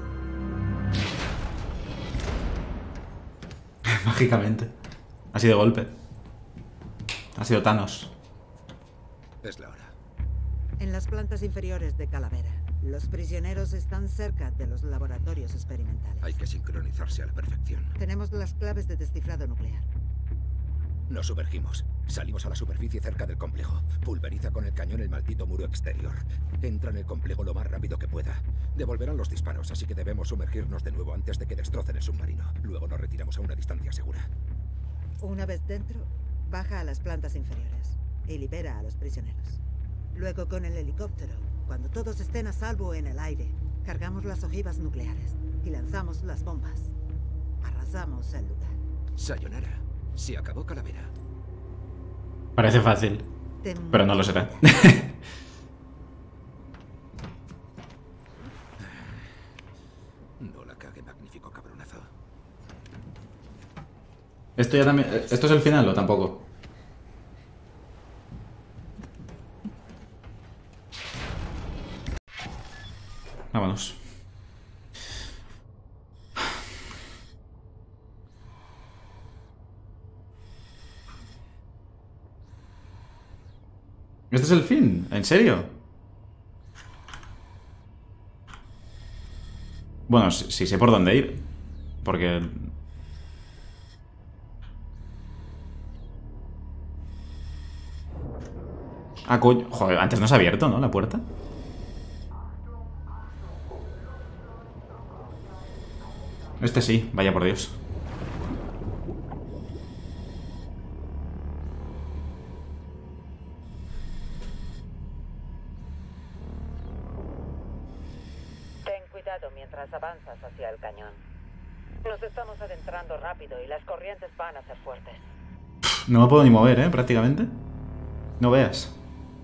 Mágicamente. Así de golpe. Ha sido Thanos. Es la hora. En las plantas inferiores de Calavera. Los prisioneros están cerca de los laboratorios experimentales. Hay que sincronizarse a la perfección. Tenemos las claves de descifrado nuclear. Nos sumergimos. Salimos a la superficie cerca del complejo. Pulveriza con el cañón el maldito muro exterior. Entra en el complejo lo más rápido que pueda. Devolverán los disparos, así que debemos sumergirnos de nuevo antes de que destrocen el submarino. Luego nos retiramos a una distancia segura. Una vez dentro, baja a las plantas inferiores y libera a los prisioneros. Luego con el helicóptero, cuando todos estén a salvo en el aire, cargamos las ojivas nucleares y lanzamos las bombas. Arrasamos el lugar. Sayonara. Se acabó Calavera. Parece fácil, pero no lo será. No la cague, magnífico cabronazo. Esto ya también... ¿Esto es el final o tampoco? Vámonos. ¿Este es el fin? ¿En serio? Bueno, sí sé por dónde ir. Porque... Ah, coño. Joder, antes no se ha abierto, ¿no? La puerta. Este sí, vaya por Dios. Ten cuidado mientras avanzas hacia el cañón. Nos estamos adentrando rápido y las corrientes van a ser fuertes. No me puedo ni mover, ¿eh? Prácticamente. No veas.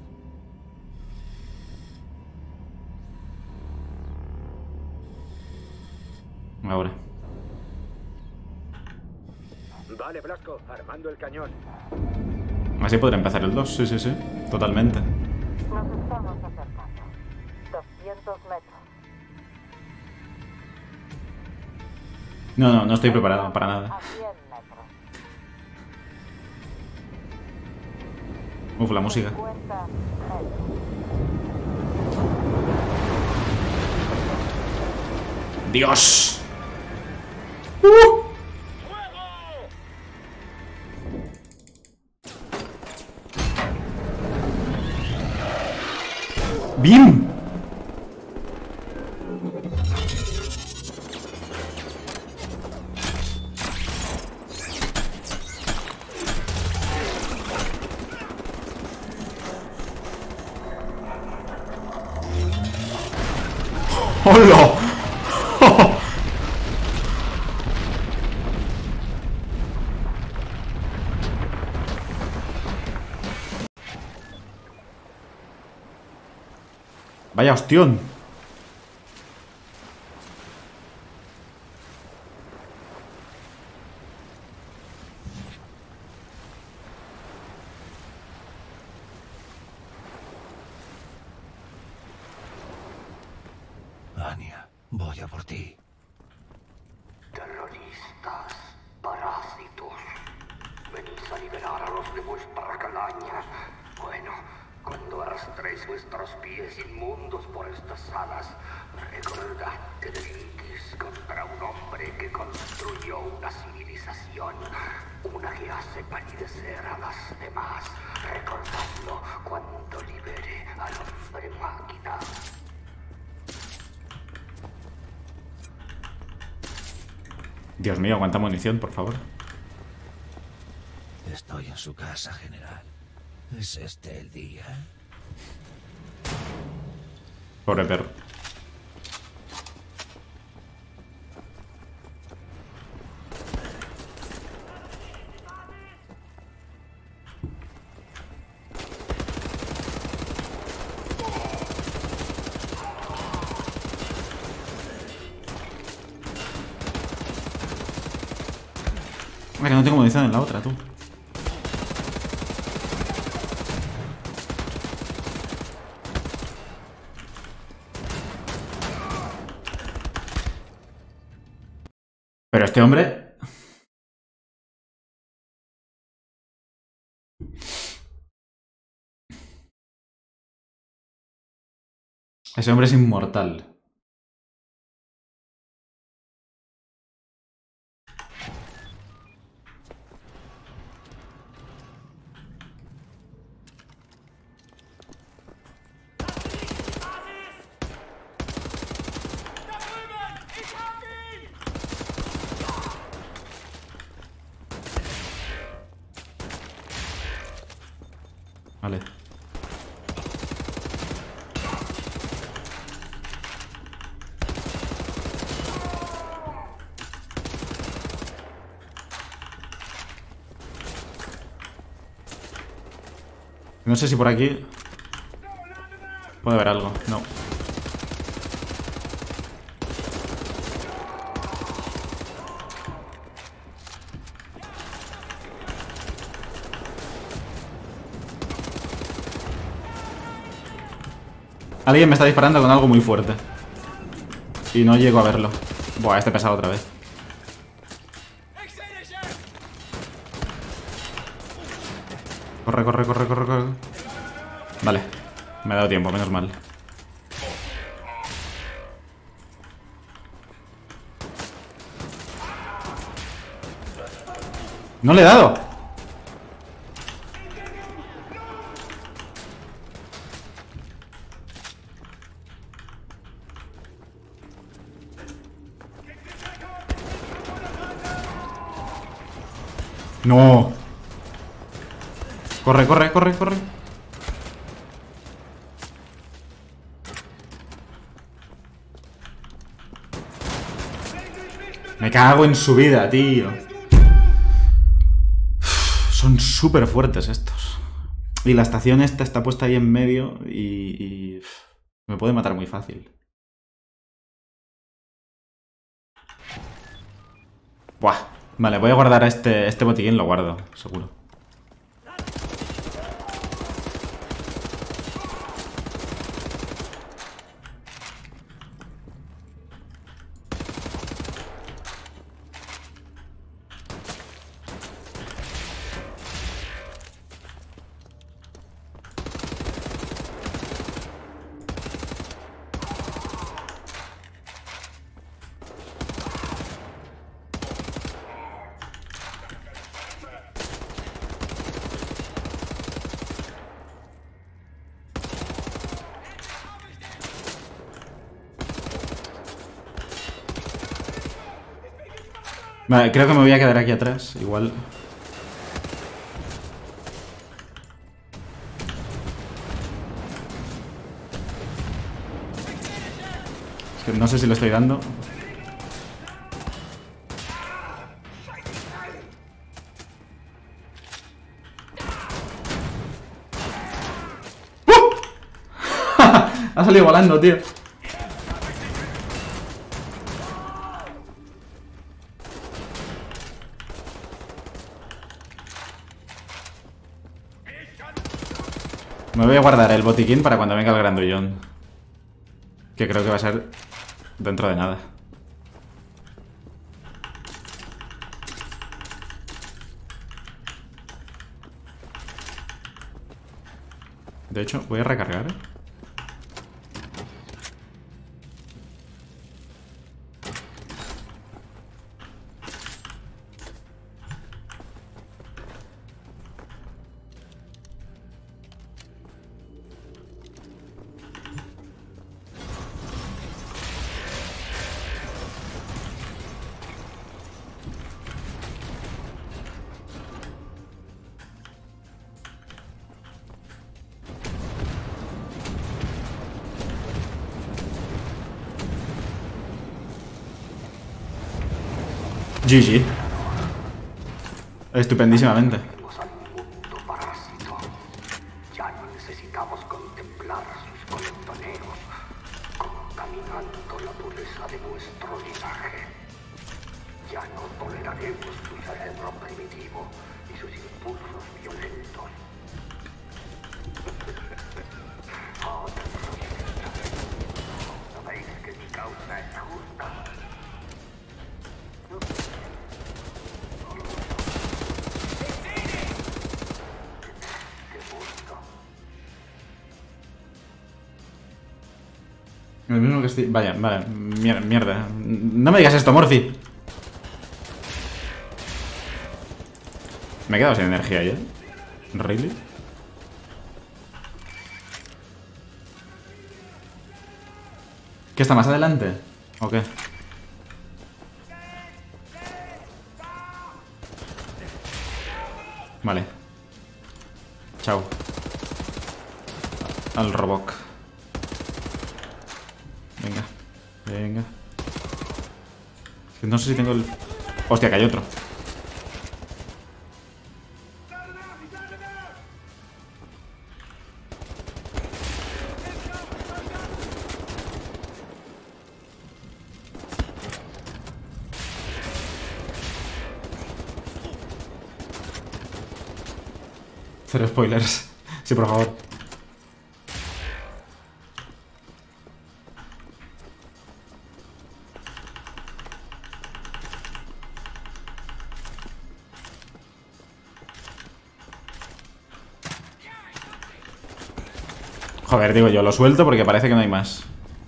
Ahora. Vale, Blasco, armando el cañón. Así podrá empezar el 2, sí, sí, sí. Totalmente. Nos estamos acercando. 200 metros. No estoy preparado para nada. A 100 metros. Uf, la música. 50 metros. ¡Dios! ¡Bim! ¡Hola! Vaya hostión. Anya, voy a por ti. Terroristas, parásitos. Venís a liberar a los de vuestra calaña. Bueno, cuando arrastréis vuestros pies inmundos por estas salas, recordad que delinquís contra un hombre que construyó una civilización, una que hace palidecer a las demás. Recordadlo cuando libere al hombre máquina. Dios mío, cuánta munición, por favor. Estoy en su casa, general. ¿Es este el día? Pobre perro. Ah, que no tengo munición en la otra, tú. Pero este hombre... Ese hombre es inmortal. Vale. No sé si por aquí puede haber algo. No. Alguien me está disparando con algo muy fuerte. Y no llego a verlo. Buah, este pesado otra vez. Corre, corre, corre, corre, corre. Vale. Me ha dado tiempo, menos mal. ¡No le he dado! ¡No! Corre, corre, corre, corre. Me cago en su vida, tío. Son súper fuertes estos. Y la estación esta está puesta ahí en medio y me puede matar muy fácil. Buah. Vale, voy a guardar este botiquín, lo guardo, seguro. Vale, creo que me voy a quedar aquí atrás, igual. Es que no sé si lo estoy dando. Ha salido volando, tío. Me voy a guardar el botiquín para cuando venga el grandullón. Que creo que va a ser dentro de nada. De hecho, voy a recargar. GG. Estupendísimamente. Ya no necesitamos contemplar a sus colectoneros contaminando la pureza de nuestro linaje. Ya no toleraremos su cerebro primitivo y sus impulsos violentos. ¿No veis que mi causa es justa? El mismo que estoy... Vaya, vale. Mierda. No me digas esto, Morphy. Me he quedado sin energía ya. ¿Really? ¿Qué está más adelante? ¿O qué? Vale. Chao. Al Robok. Venga. Venga. No sé si tengo el... Hostia, que hay otro. Cero spoilers. Sí, por favor. Joder, digo yo, lo suelto porque parece que no hay más.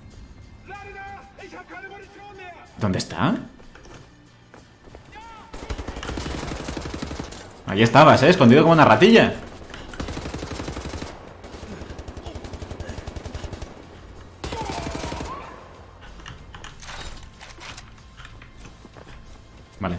¿Dónde está? Ahí estabas, escondido como una ratilla. Vale.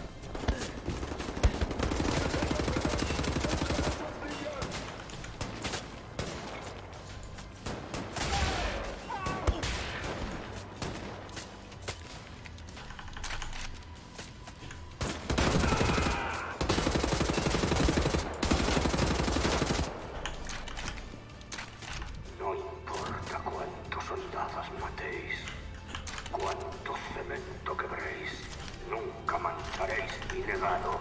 No importa cuántos soldados matéis, cuánto cemento quebréis, nunca mancharéis mi legado.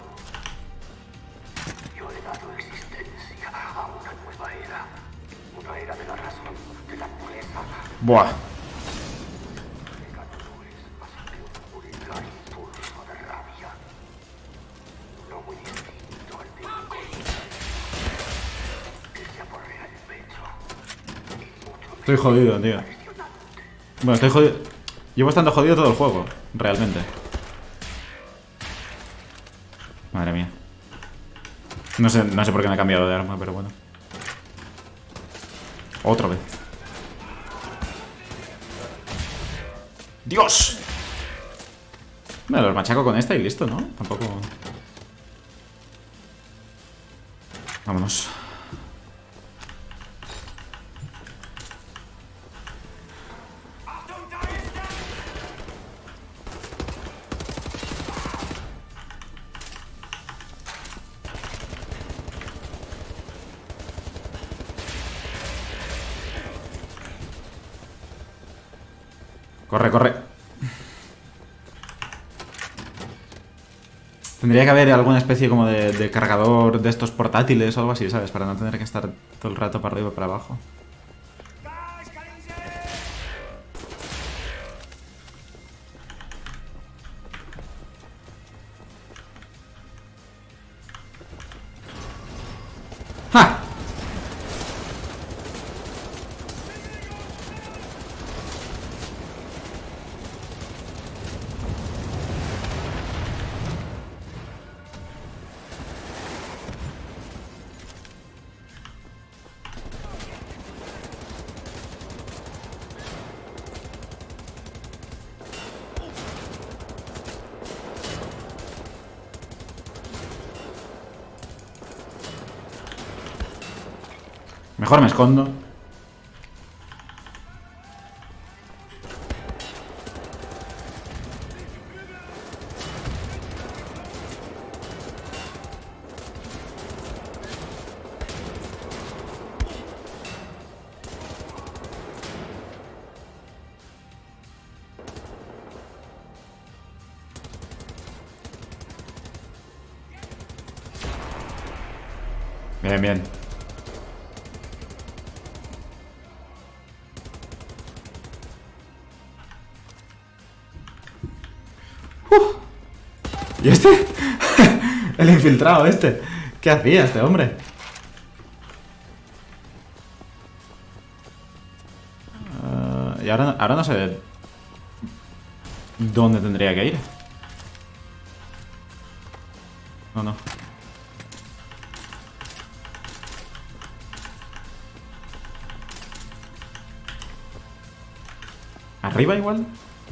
Yo he dado existencia a una nueva era. Una era de la razón, de la pureza. Buah. El legado no es más que un vulgar impulso de rabia. No muy distinto al de un golpe que se aporrea el pecho. Estoy jodido, tío. Bueno, estoy jodido. Llevo estando jodido todo el juego, realmente. Madre mía. No sé por qué me he cambiado de arma, pero bueno. Otra vez. ¡Dios! Bueno, los machaco con esta y listo, ¿no? Tampoco... Vámonos. Corre, corre. Tendría que haber alguna especie como de cargador de estos portátiles o algo así, ¿sabes? Para no tener que estar todo el rato para arriba y para abajo. ¡Ja! Mejor me escondo. Bien, bien. ¿Y este? El infiltrado este. ¿Qué hacía este hombre? Y ahora no sé dónde tendría que ir. No. ¿Arriba igual?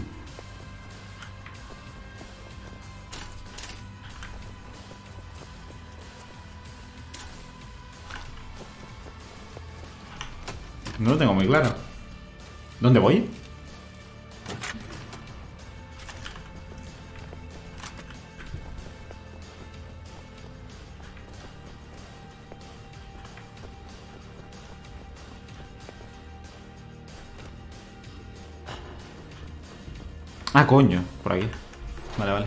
No lo tengo muy claro. ¿Dónde voy? Ah, coño, por aquí. Vale.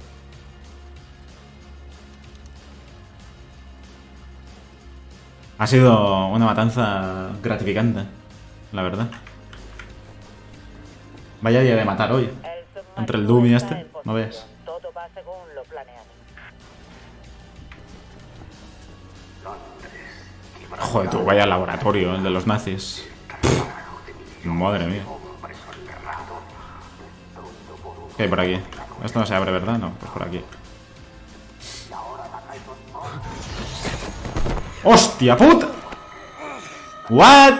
Ha sido una matanza gratificante, la verdad. Vaya día de matar hoy. Entre el Doom y este, no veas. Todo va según lo planeado. Joder, tú, vaya laboratorio, el de los nazis. Madre mía. ¿Qué hay por aquí? Esto no se abre, ¿verdad? No, pues por aquí. ¡Hostia puta! ¿What?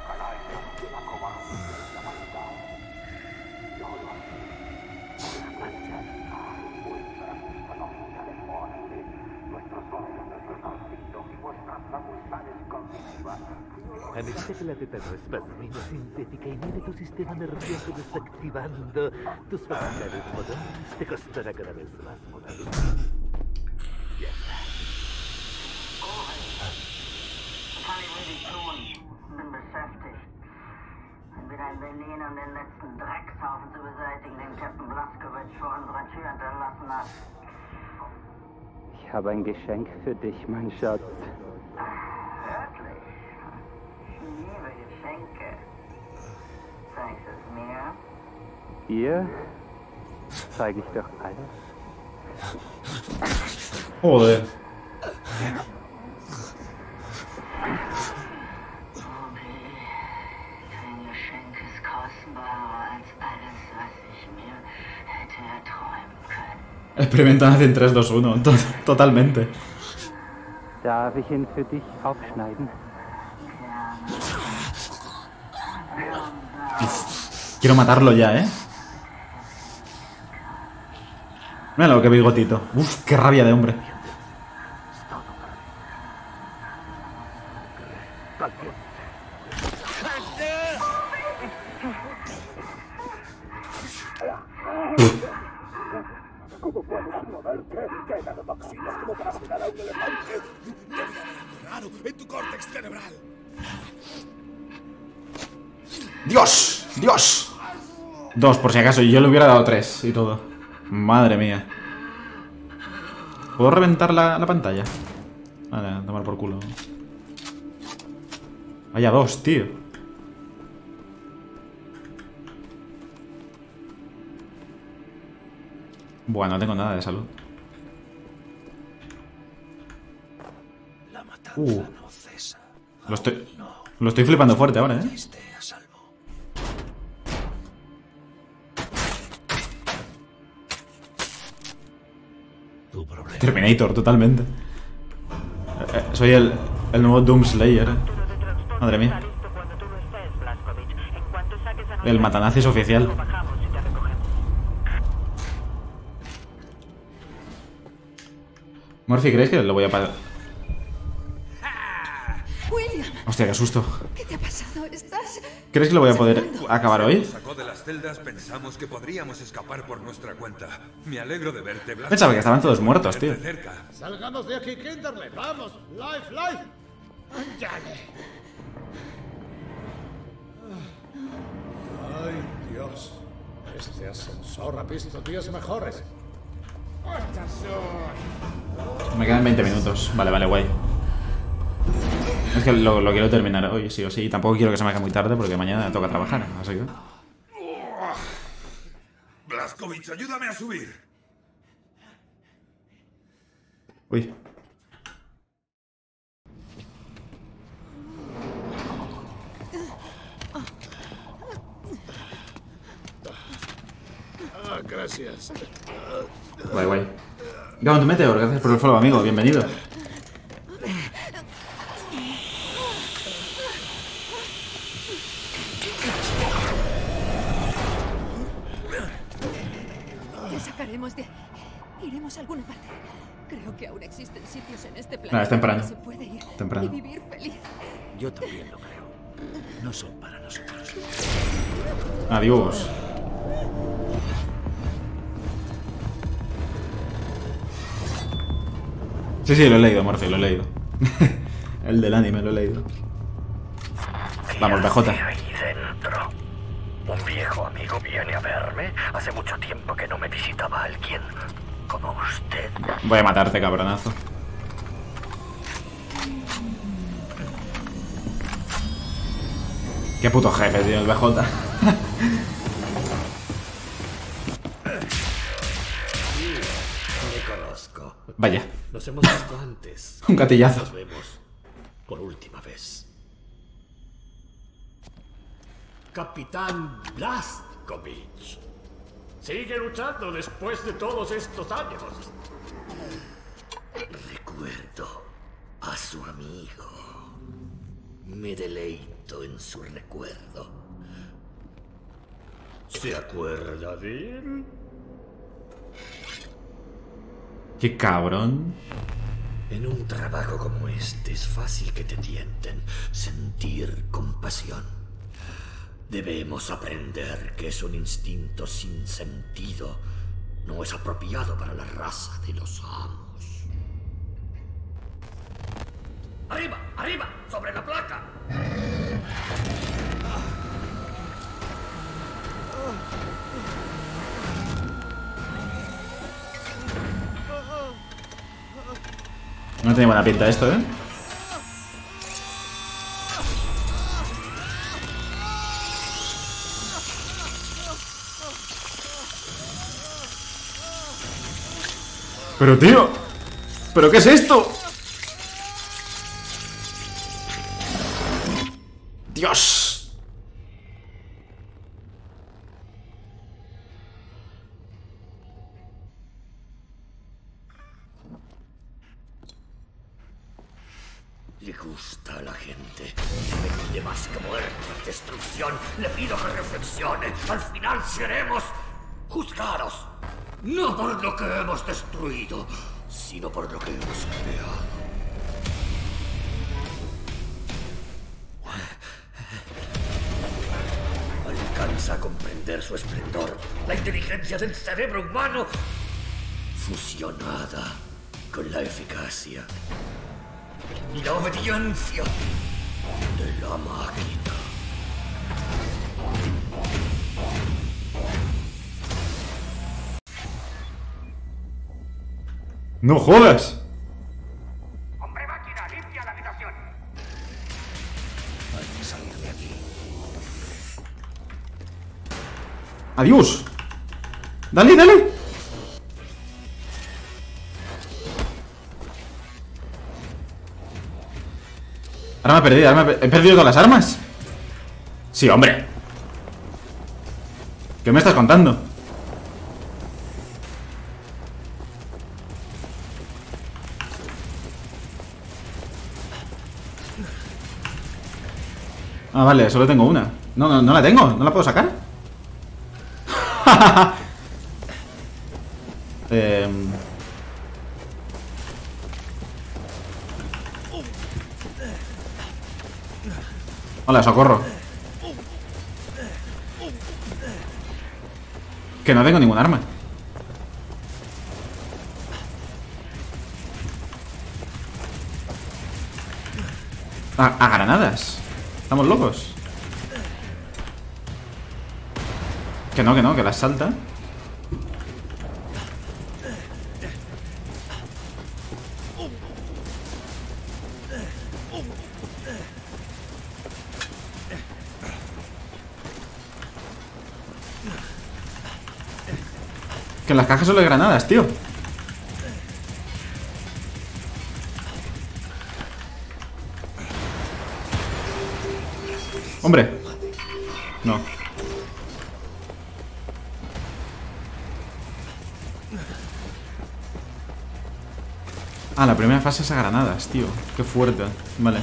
Evite que la tetanoespasmina sintética inhibe tu sistema nervioso desactivando tus facultades modernas. Te costará cada vez más moderno. Ya está. Kann ich wirklich tun? Bin beschäftigt. Wieder in Berlin, um den letzten Dreckshaufen zu beseitigen, den Captain Blazkowicz vor unserer Tür hinterlassen hat. Ich habe ein Geschenk für dich, mein Schatz. Wirklich? Ich liebe Geschenke. Zeigst es mir? Hier zeige ich doch alles. Joder. Dein Geschenk ist kostbarer als alles, was ich mir hätte erträumen können. Experimentan en 3, 2, 1. Totalmente. Darf ich ihn für dich aufschneiden? Quiero matarlo ya, ¿eh? Míralo, qué bigotito. Uf, qué rabia de hombre. ¿Cómo puedes moverte? Llena de toxinas como para aspirar a un elefante. Raro en tu córtex cerebral. ¡Dios! ¡Dios! 2, por si acaso. Y yo le hubiera dado 3 y todo. Madre mía. ¿Puedo reventar la pantalla? Vale, a tomar por culo. Vaya 2, tío. Bueno, no tengo nada de salud. Lo estoy flipando fuerte ahora, ¿eh? Terminator, totalmente. Soy el nuevo Doom Slayer. Madre mía. El matanazis oficial. Murphy, ¿crees que lo voy a parar? William. Hostia, qué susto. ¿Qué te ha pasado? ¿Estás...? ¿Crees que lo voy a poder acabar hoy? Sacó de las celdas, pensamos que podríamos escapar por nuestra cuenta. Me alegro de verte, Blas. Pensaba que estaban todos muertos, tío. Salgamos de aquí, Kinderle. Vamos. Life. Ándale. Ay, Dios. Este ascensor ha visto días mejores. Me quedan 20 minutos. Vale, guay. Es que lo quiero terminar hoy, sí o sí. Y tampoco quiero que se me haga muy tarde porque mañana toca trabajar. Así que... Blazkowicz, ayúdame a subir. Uy. Gracias. Guay, guay. Gaunt Meteor, gracias por el follow, amigo. Bienvenido. Te sacaremos de... Iremos a alguna parte. Creo que aún existen sitios en este planeta Nada, es temprano. donde se puede ir Temprano. y vivir feliz. Yo también lo creo. No son para nosotros. Adiós. Sí, lo he leído, Morphy, lo he leído. El del anime lo he leído. Vamos, BJ. Ahí dentro. Un viejo amigo viene a verme. Hace mucho tiempo que no me visitaba alguien como usted. Voy a matarte, cabronazo. Qué puto jefe, tío, el BJ. Me conozco. Vaya. Nos hemos visto antes. Un gatillazo. Nos vemos por última vez. Capitán Blazkowicz. Sigue luchando después de todos estos años. Recuerdo a su amigo. Me deleito en su recuerdo. ¿Se acuerda de él? Qué cabrón. En un trabajo como este es fácil que te tienten sentir compasión. Debemos aprender que es un instinto sin sentido. No es apropiado para la raza de los amos. ¡Arriba! ¡Arriba! ¡Sobre la placa! No tiene buena pinta esto, ¿eh? Pero tío, ¿pero qué es esto? Dios. Le gusta a la gente. Le pide más que muerte y destrucción. Le pido que reflexione. Al final seremos juzgados. No por lo que hemos destruido, sino por lo que hemos creado. Alcanza a comprender su esplendor. La inteligencia del cerebro humano fusionada con la eficacia y la obediencia de la máquina. ¡No jodas! ¡Hombre máquina, limpia la habitación! Hay que salir de aquí. ¡Adiós! ¡Dale, dale! Arma perdida, he perdido todas las armas. Sí, hombre. ¿Qué me estás contando? Ah, vale, solo tengo una. No la tengo, no la puedo sacar. Hola, socorro. Que no tengo ningún arma. A granadas. Estamos locos. Que no, que las salta. Que en las cajas solo hay granadas, tío. Hombre. No. Ah, la primera fase es a granadas, tío. Qué fuerte. Vale.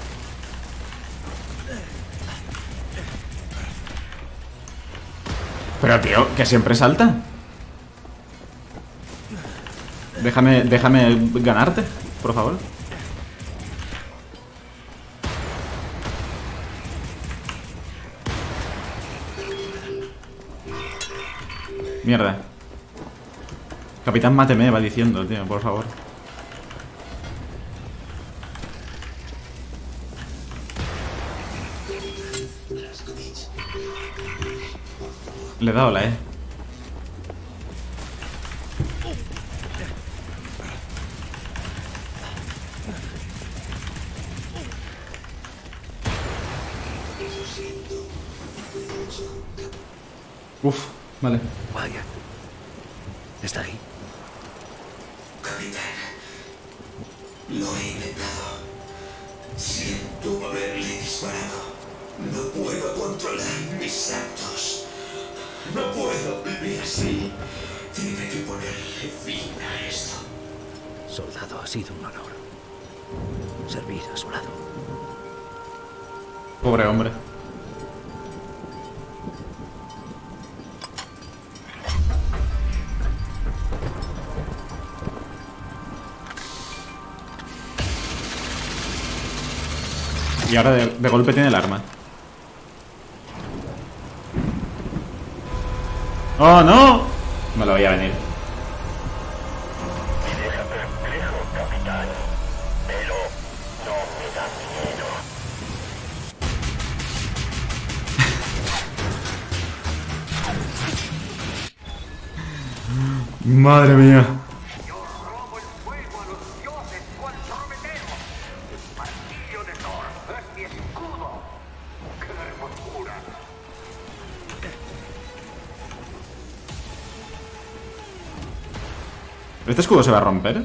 Pero, tío, que siempre salta. Déjame ganarte, por favor. Mierda. Capitán, máteme, va diciendo, tío, por favor. Le he dado la E. Uf, vale. Vaya. ¿Está ahí? Capitán, lo he intentado. Siento haberle disparado. No puedo controlar mis actos. No puedo vivir así. Tiene que ponerle fin a esto. Soldado, ha sido un honor servir a su lado. Pobre hombre. Y ahora de golpe tiene el arma. ¡Oh, no! Me lo veía venir. Me deja perplejo, capitán. Pero no me da miedo. Madre mía. ¿Este escudo se va a romper?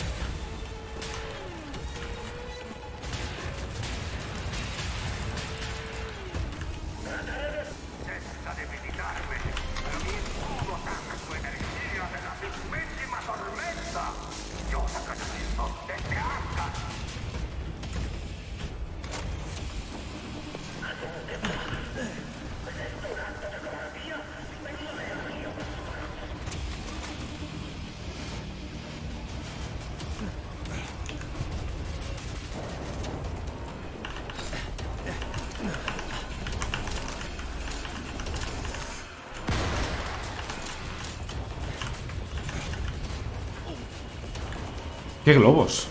¿Qué globos?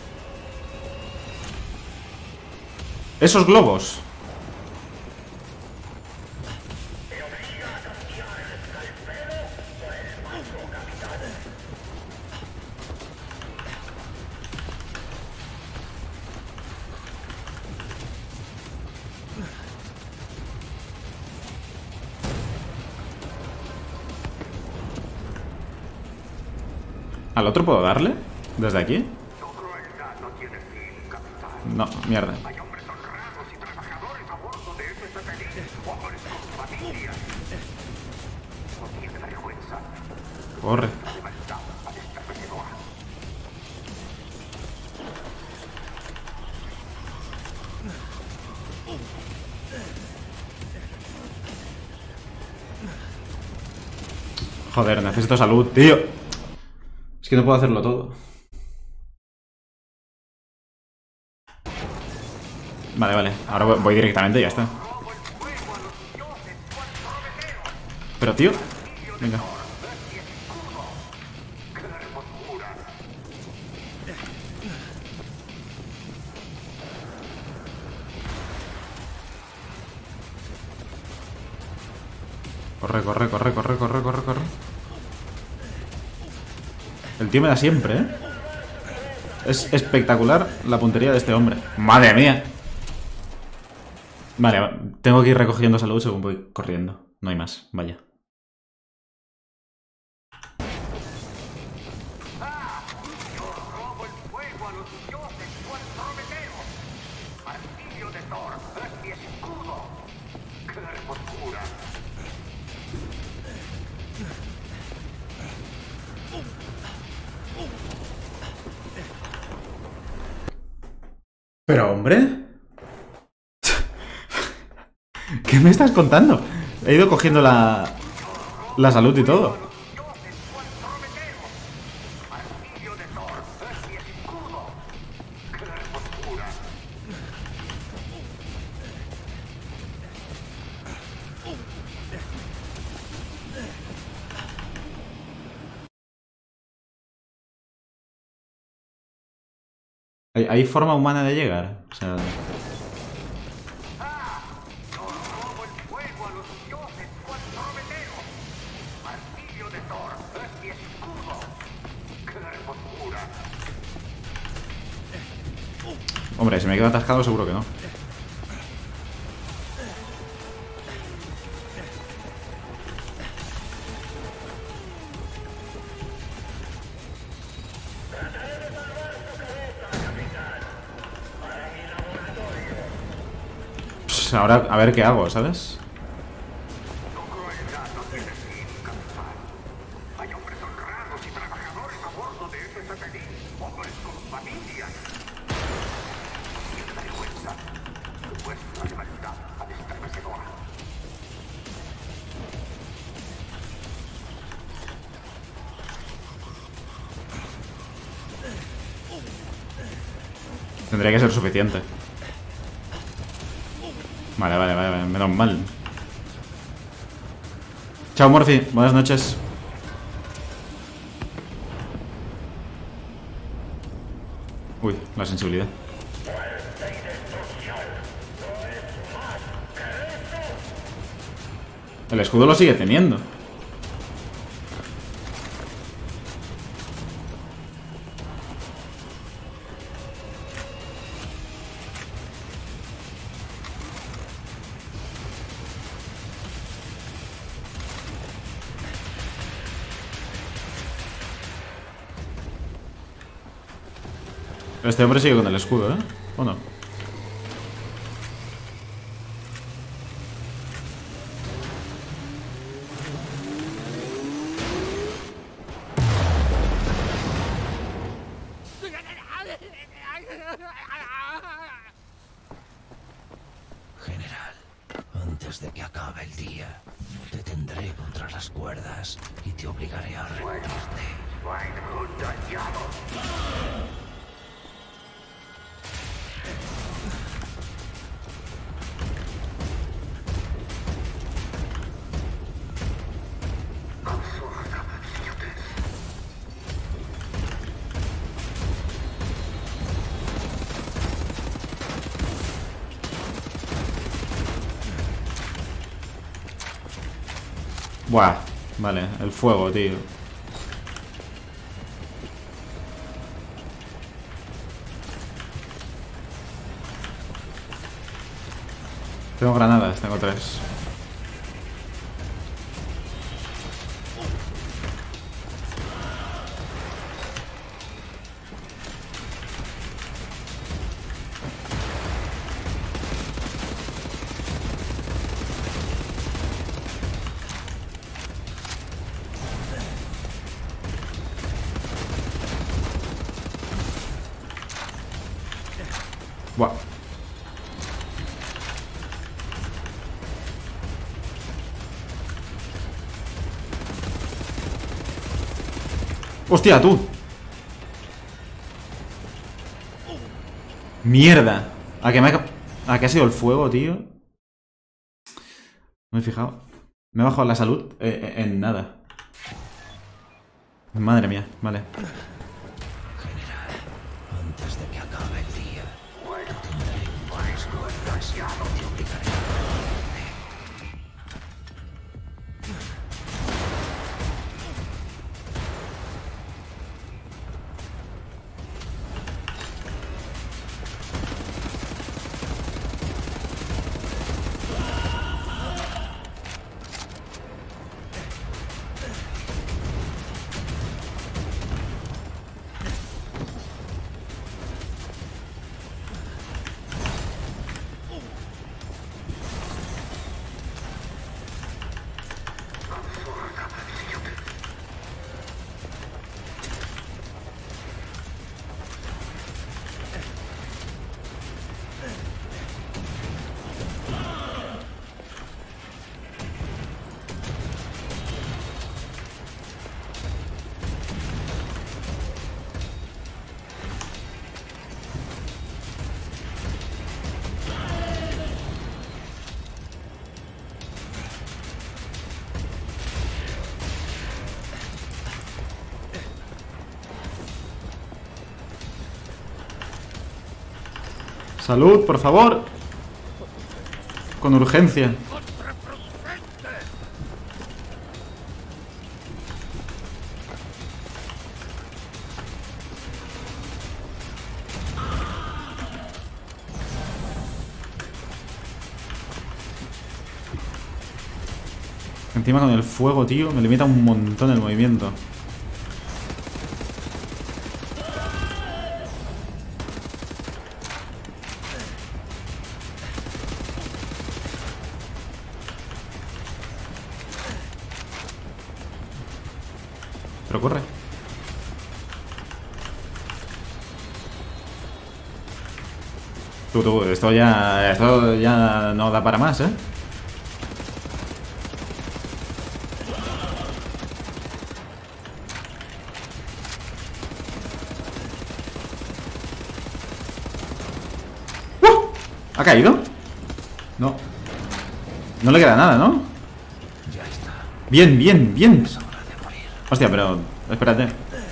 ¡Esos globos! ¿Al otro puedo darle? ¿Desde aquí? No, mierda. Corre. Joder, necesito salud, tío. Es que no puedo hacerlo todo. Vale, vale. Ahora voy directamente y ya está. Pero, tío. Venga. Corre, corre, corre, corre, corre, corre, corre. El tío me da siempre, ¿eh? Es espectacular la puntería de este hombre. ¡Madre mía! Vale, tengo que ir recogiendo salud según voy corriendo. No hay más, vaya. Pero, hombre... ¿Qué me estás contando? He ido cogiendo la salud y todo. ¿Hay forma humana de llegar? O sea... Hombre, si me quedo atascado seguro que no. Pues ahora a ver qué hago, ¿sabes? Tendría que ser suficiente. Vale, menos mal. Chao, Morphy, buenas noches. Uy, la sensibilidad. El escudo lo sigue teniendo. Este hombre sigue con el escudo, ¿eh? ¿O no? General, antes de que acabe el día, te tendré contra las cuerdas y te obligaré a rendirte. Buah, vale, el fuego, tío. Tengo granadas, tengo 3. Buah. ¡Hostia, tú! ¡Mierda! ¿A qué ha sido el fuego, tío? No me he fijado. Me he bajado la salud en nada. Madre mía, vale. Antes de que acabe el día, te tendré contra las cuerdas y te obligaré a rendirte. Salud, por favor. Con urgencia. Encima con el fuego, tío, me limita un montón el movimiento. Pero corre. Tú, esto ya no da para más, ¿eh? ¿Ha caído? No. No le queda nada, ¿no? Ya está. Bien, bien, bien. Es hora de morir. Hostia, pero... espérate.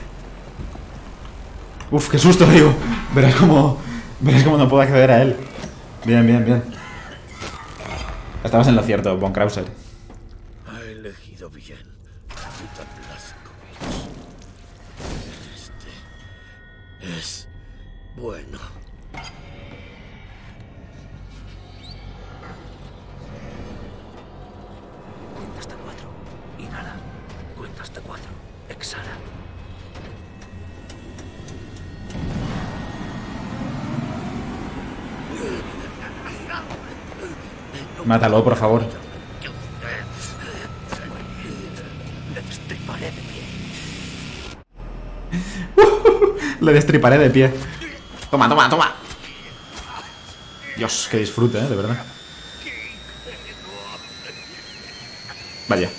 Uf, qué susto, digo. Verás cómo no puedo acceder a él. Bien, bien, bien. Estabas en lo cierto, Von Krauser. Ha elegido bien, Capitán Blazkowicz. Este es bueno. Cuenta hasta 4. Inhala. Cuenta hasta 4. Exhala. Mátalo, por favor. Le destriparé de pie. Le destriparé de pie. Toma, toma, toma. Dios, que disfrute, de verdad. Vaya.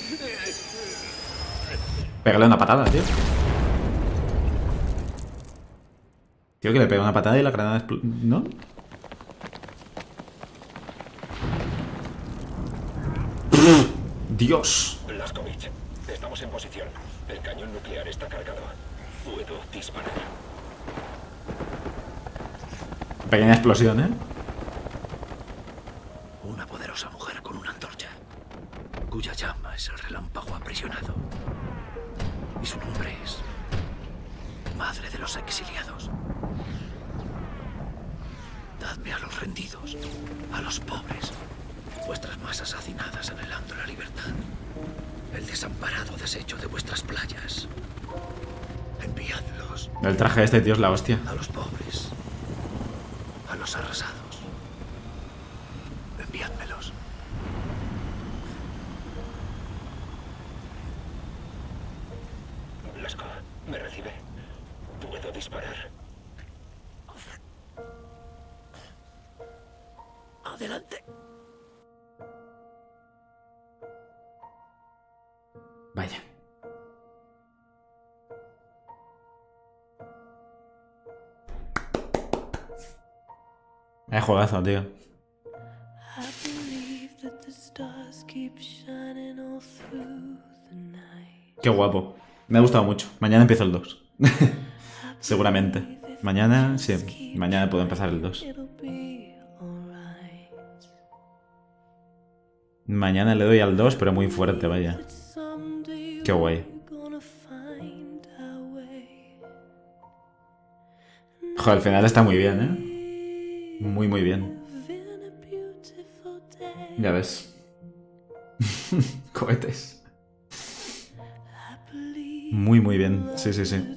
Pégale una patada, tío. Tío, que le pega una patada y la granada explota. ¿No? Dios. Blazkowicz, estamos en posición. El cañón nuclear está cargado. Puedo disparar. Pequeña explosión, ¿eh? Una poderosa mujer con una antorcha, cuya llama es el relámpago aprisionado. Y su nombre es Madre de los Exiliados. Dadme a los rendidos, a los pobres, vuestras masas hacinadas anhelando la libertad, el desamparado desecho de vuestras playas. Enviadlos. El traje de este tío es la hostia. A los pobres, a los arrasados. Enviádmelos. Blasco, ¿me recibe? ¿Puedo disparar? Adelante. Vaya. Juegazo, tío. Qué guapo. Me ha gustado mucho. Mañana empiezo el 2. Seguramente. Mañana, sí. Mañana puedo empezar el 2. Mañana le doy al 2, pero muy fuerte, vaya. Qué guay. Joder, el final está muy bien, ¿eh? Muy, muy bien. Ya ves. Cohetes. Muy, muy bien. Sí, sí, sí.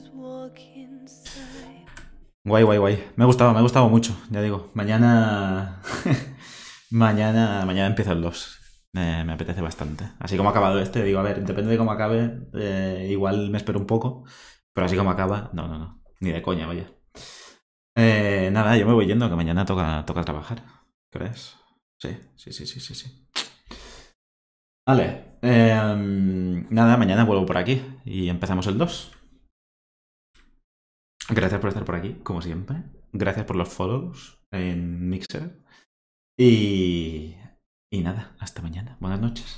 Guay, guay, guay. Me ha gustado mucho, ya digo. Mañana... mañana empiezo el 2. Me apetece bastante. Así como ha acabado este, digo, a ver, depende de cómo acabe. Igual me espero un poco. Pero así como acaba, no. Ni de coña, vaya. Nada, yo me voy yendo, que mañana toca trabajar. ¿Crees? Sí. Vale. Nada, mañana vuelvo por aquí y empezamos el 2. Gracias por estar por aquí, como siempre. Gracias por los follows en Mixer. Y nada, hasta mañana. Buenas noches.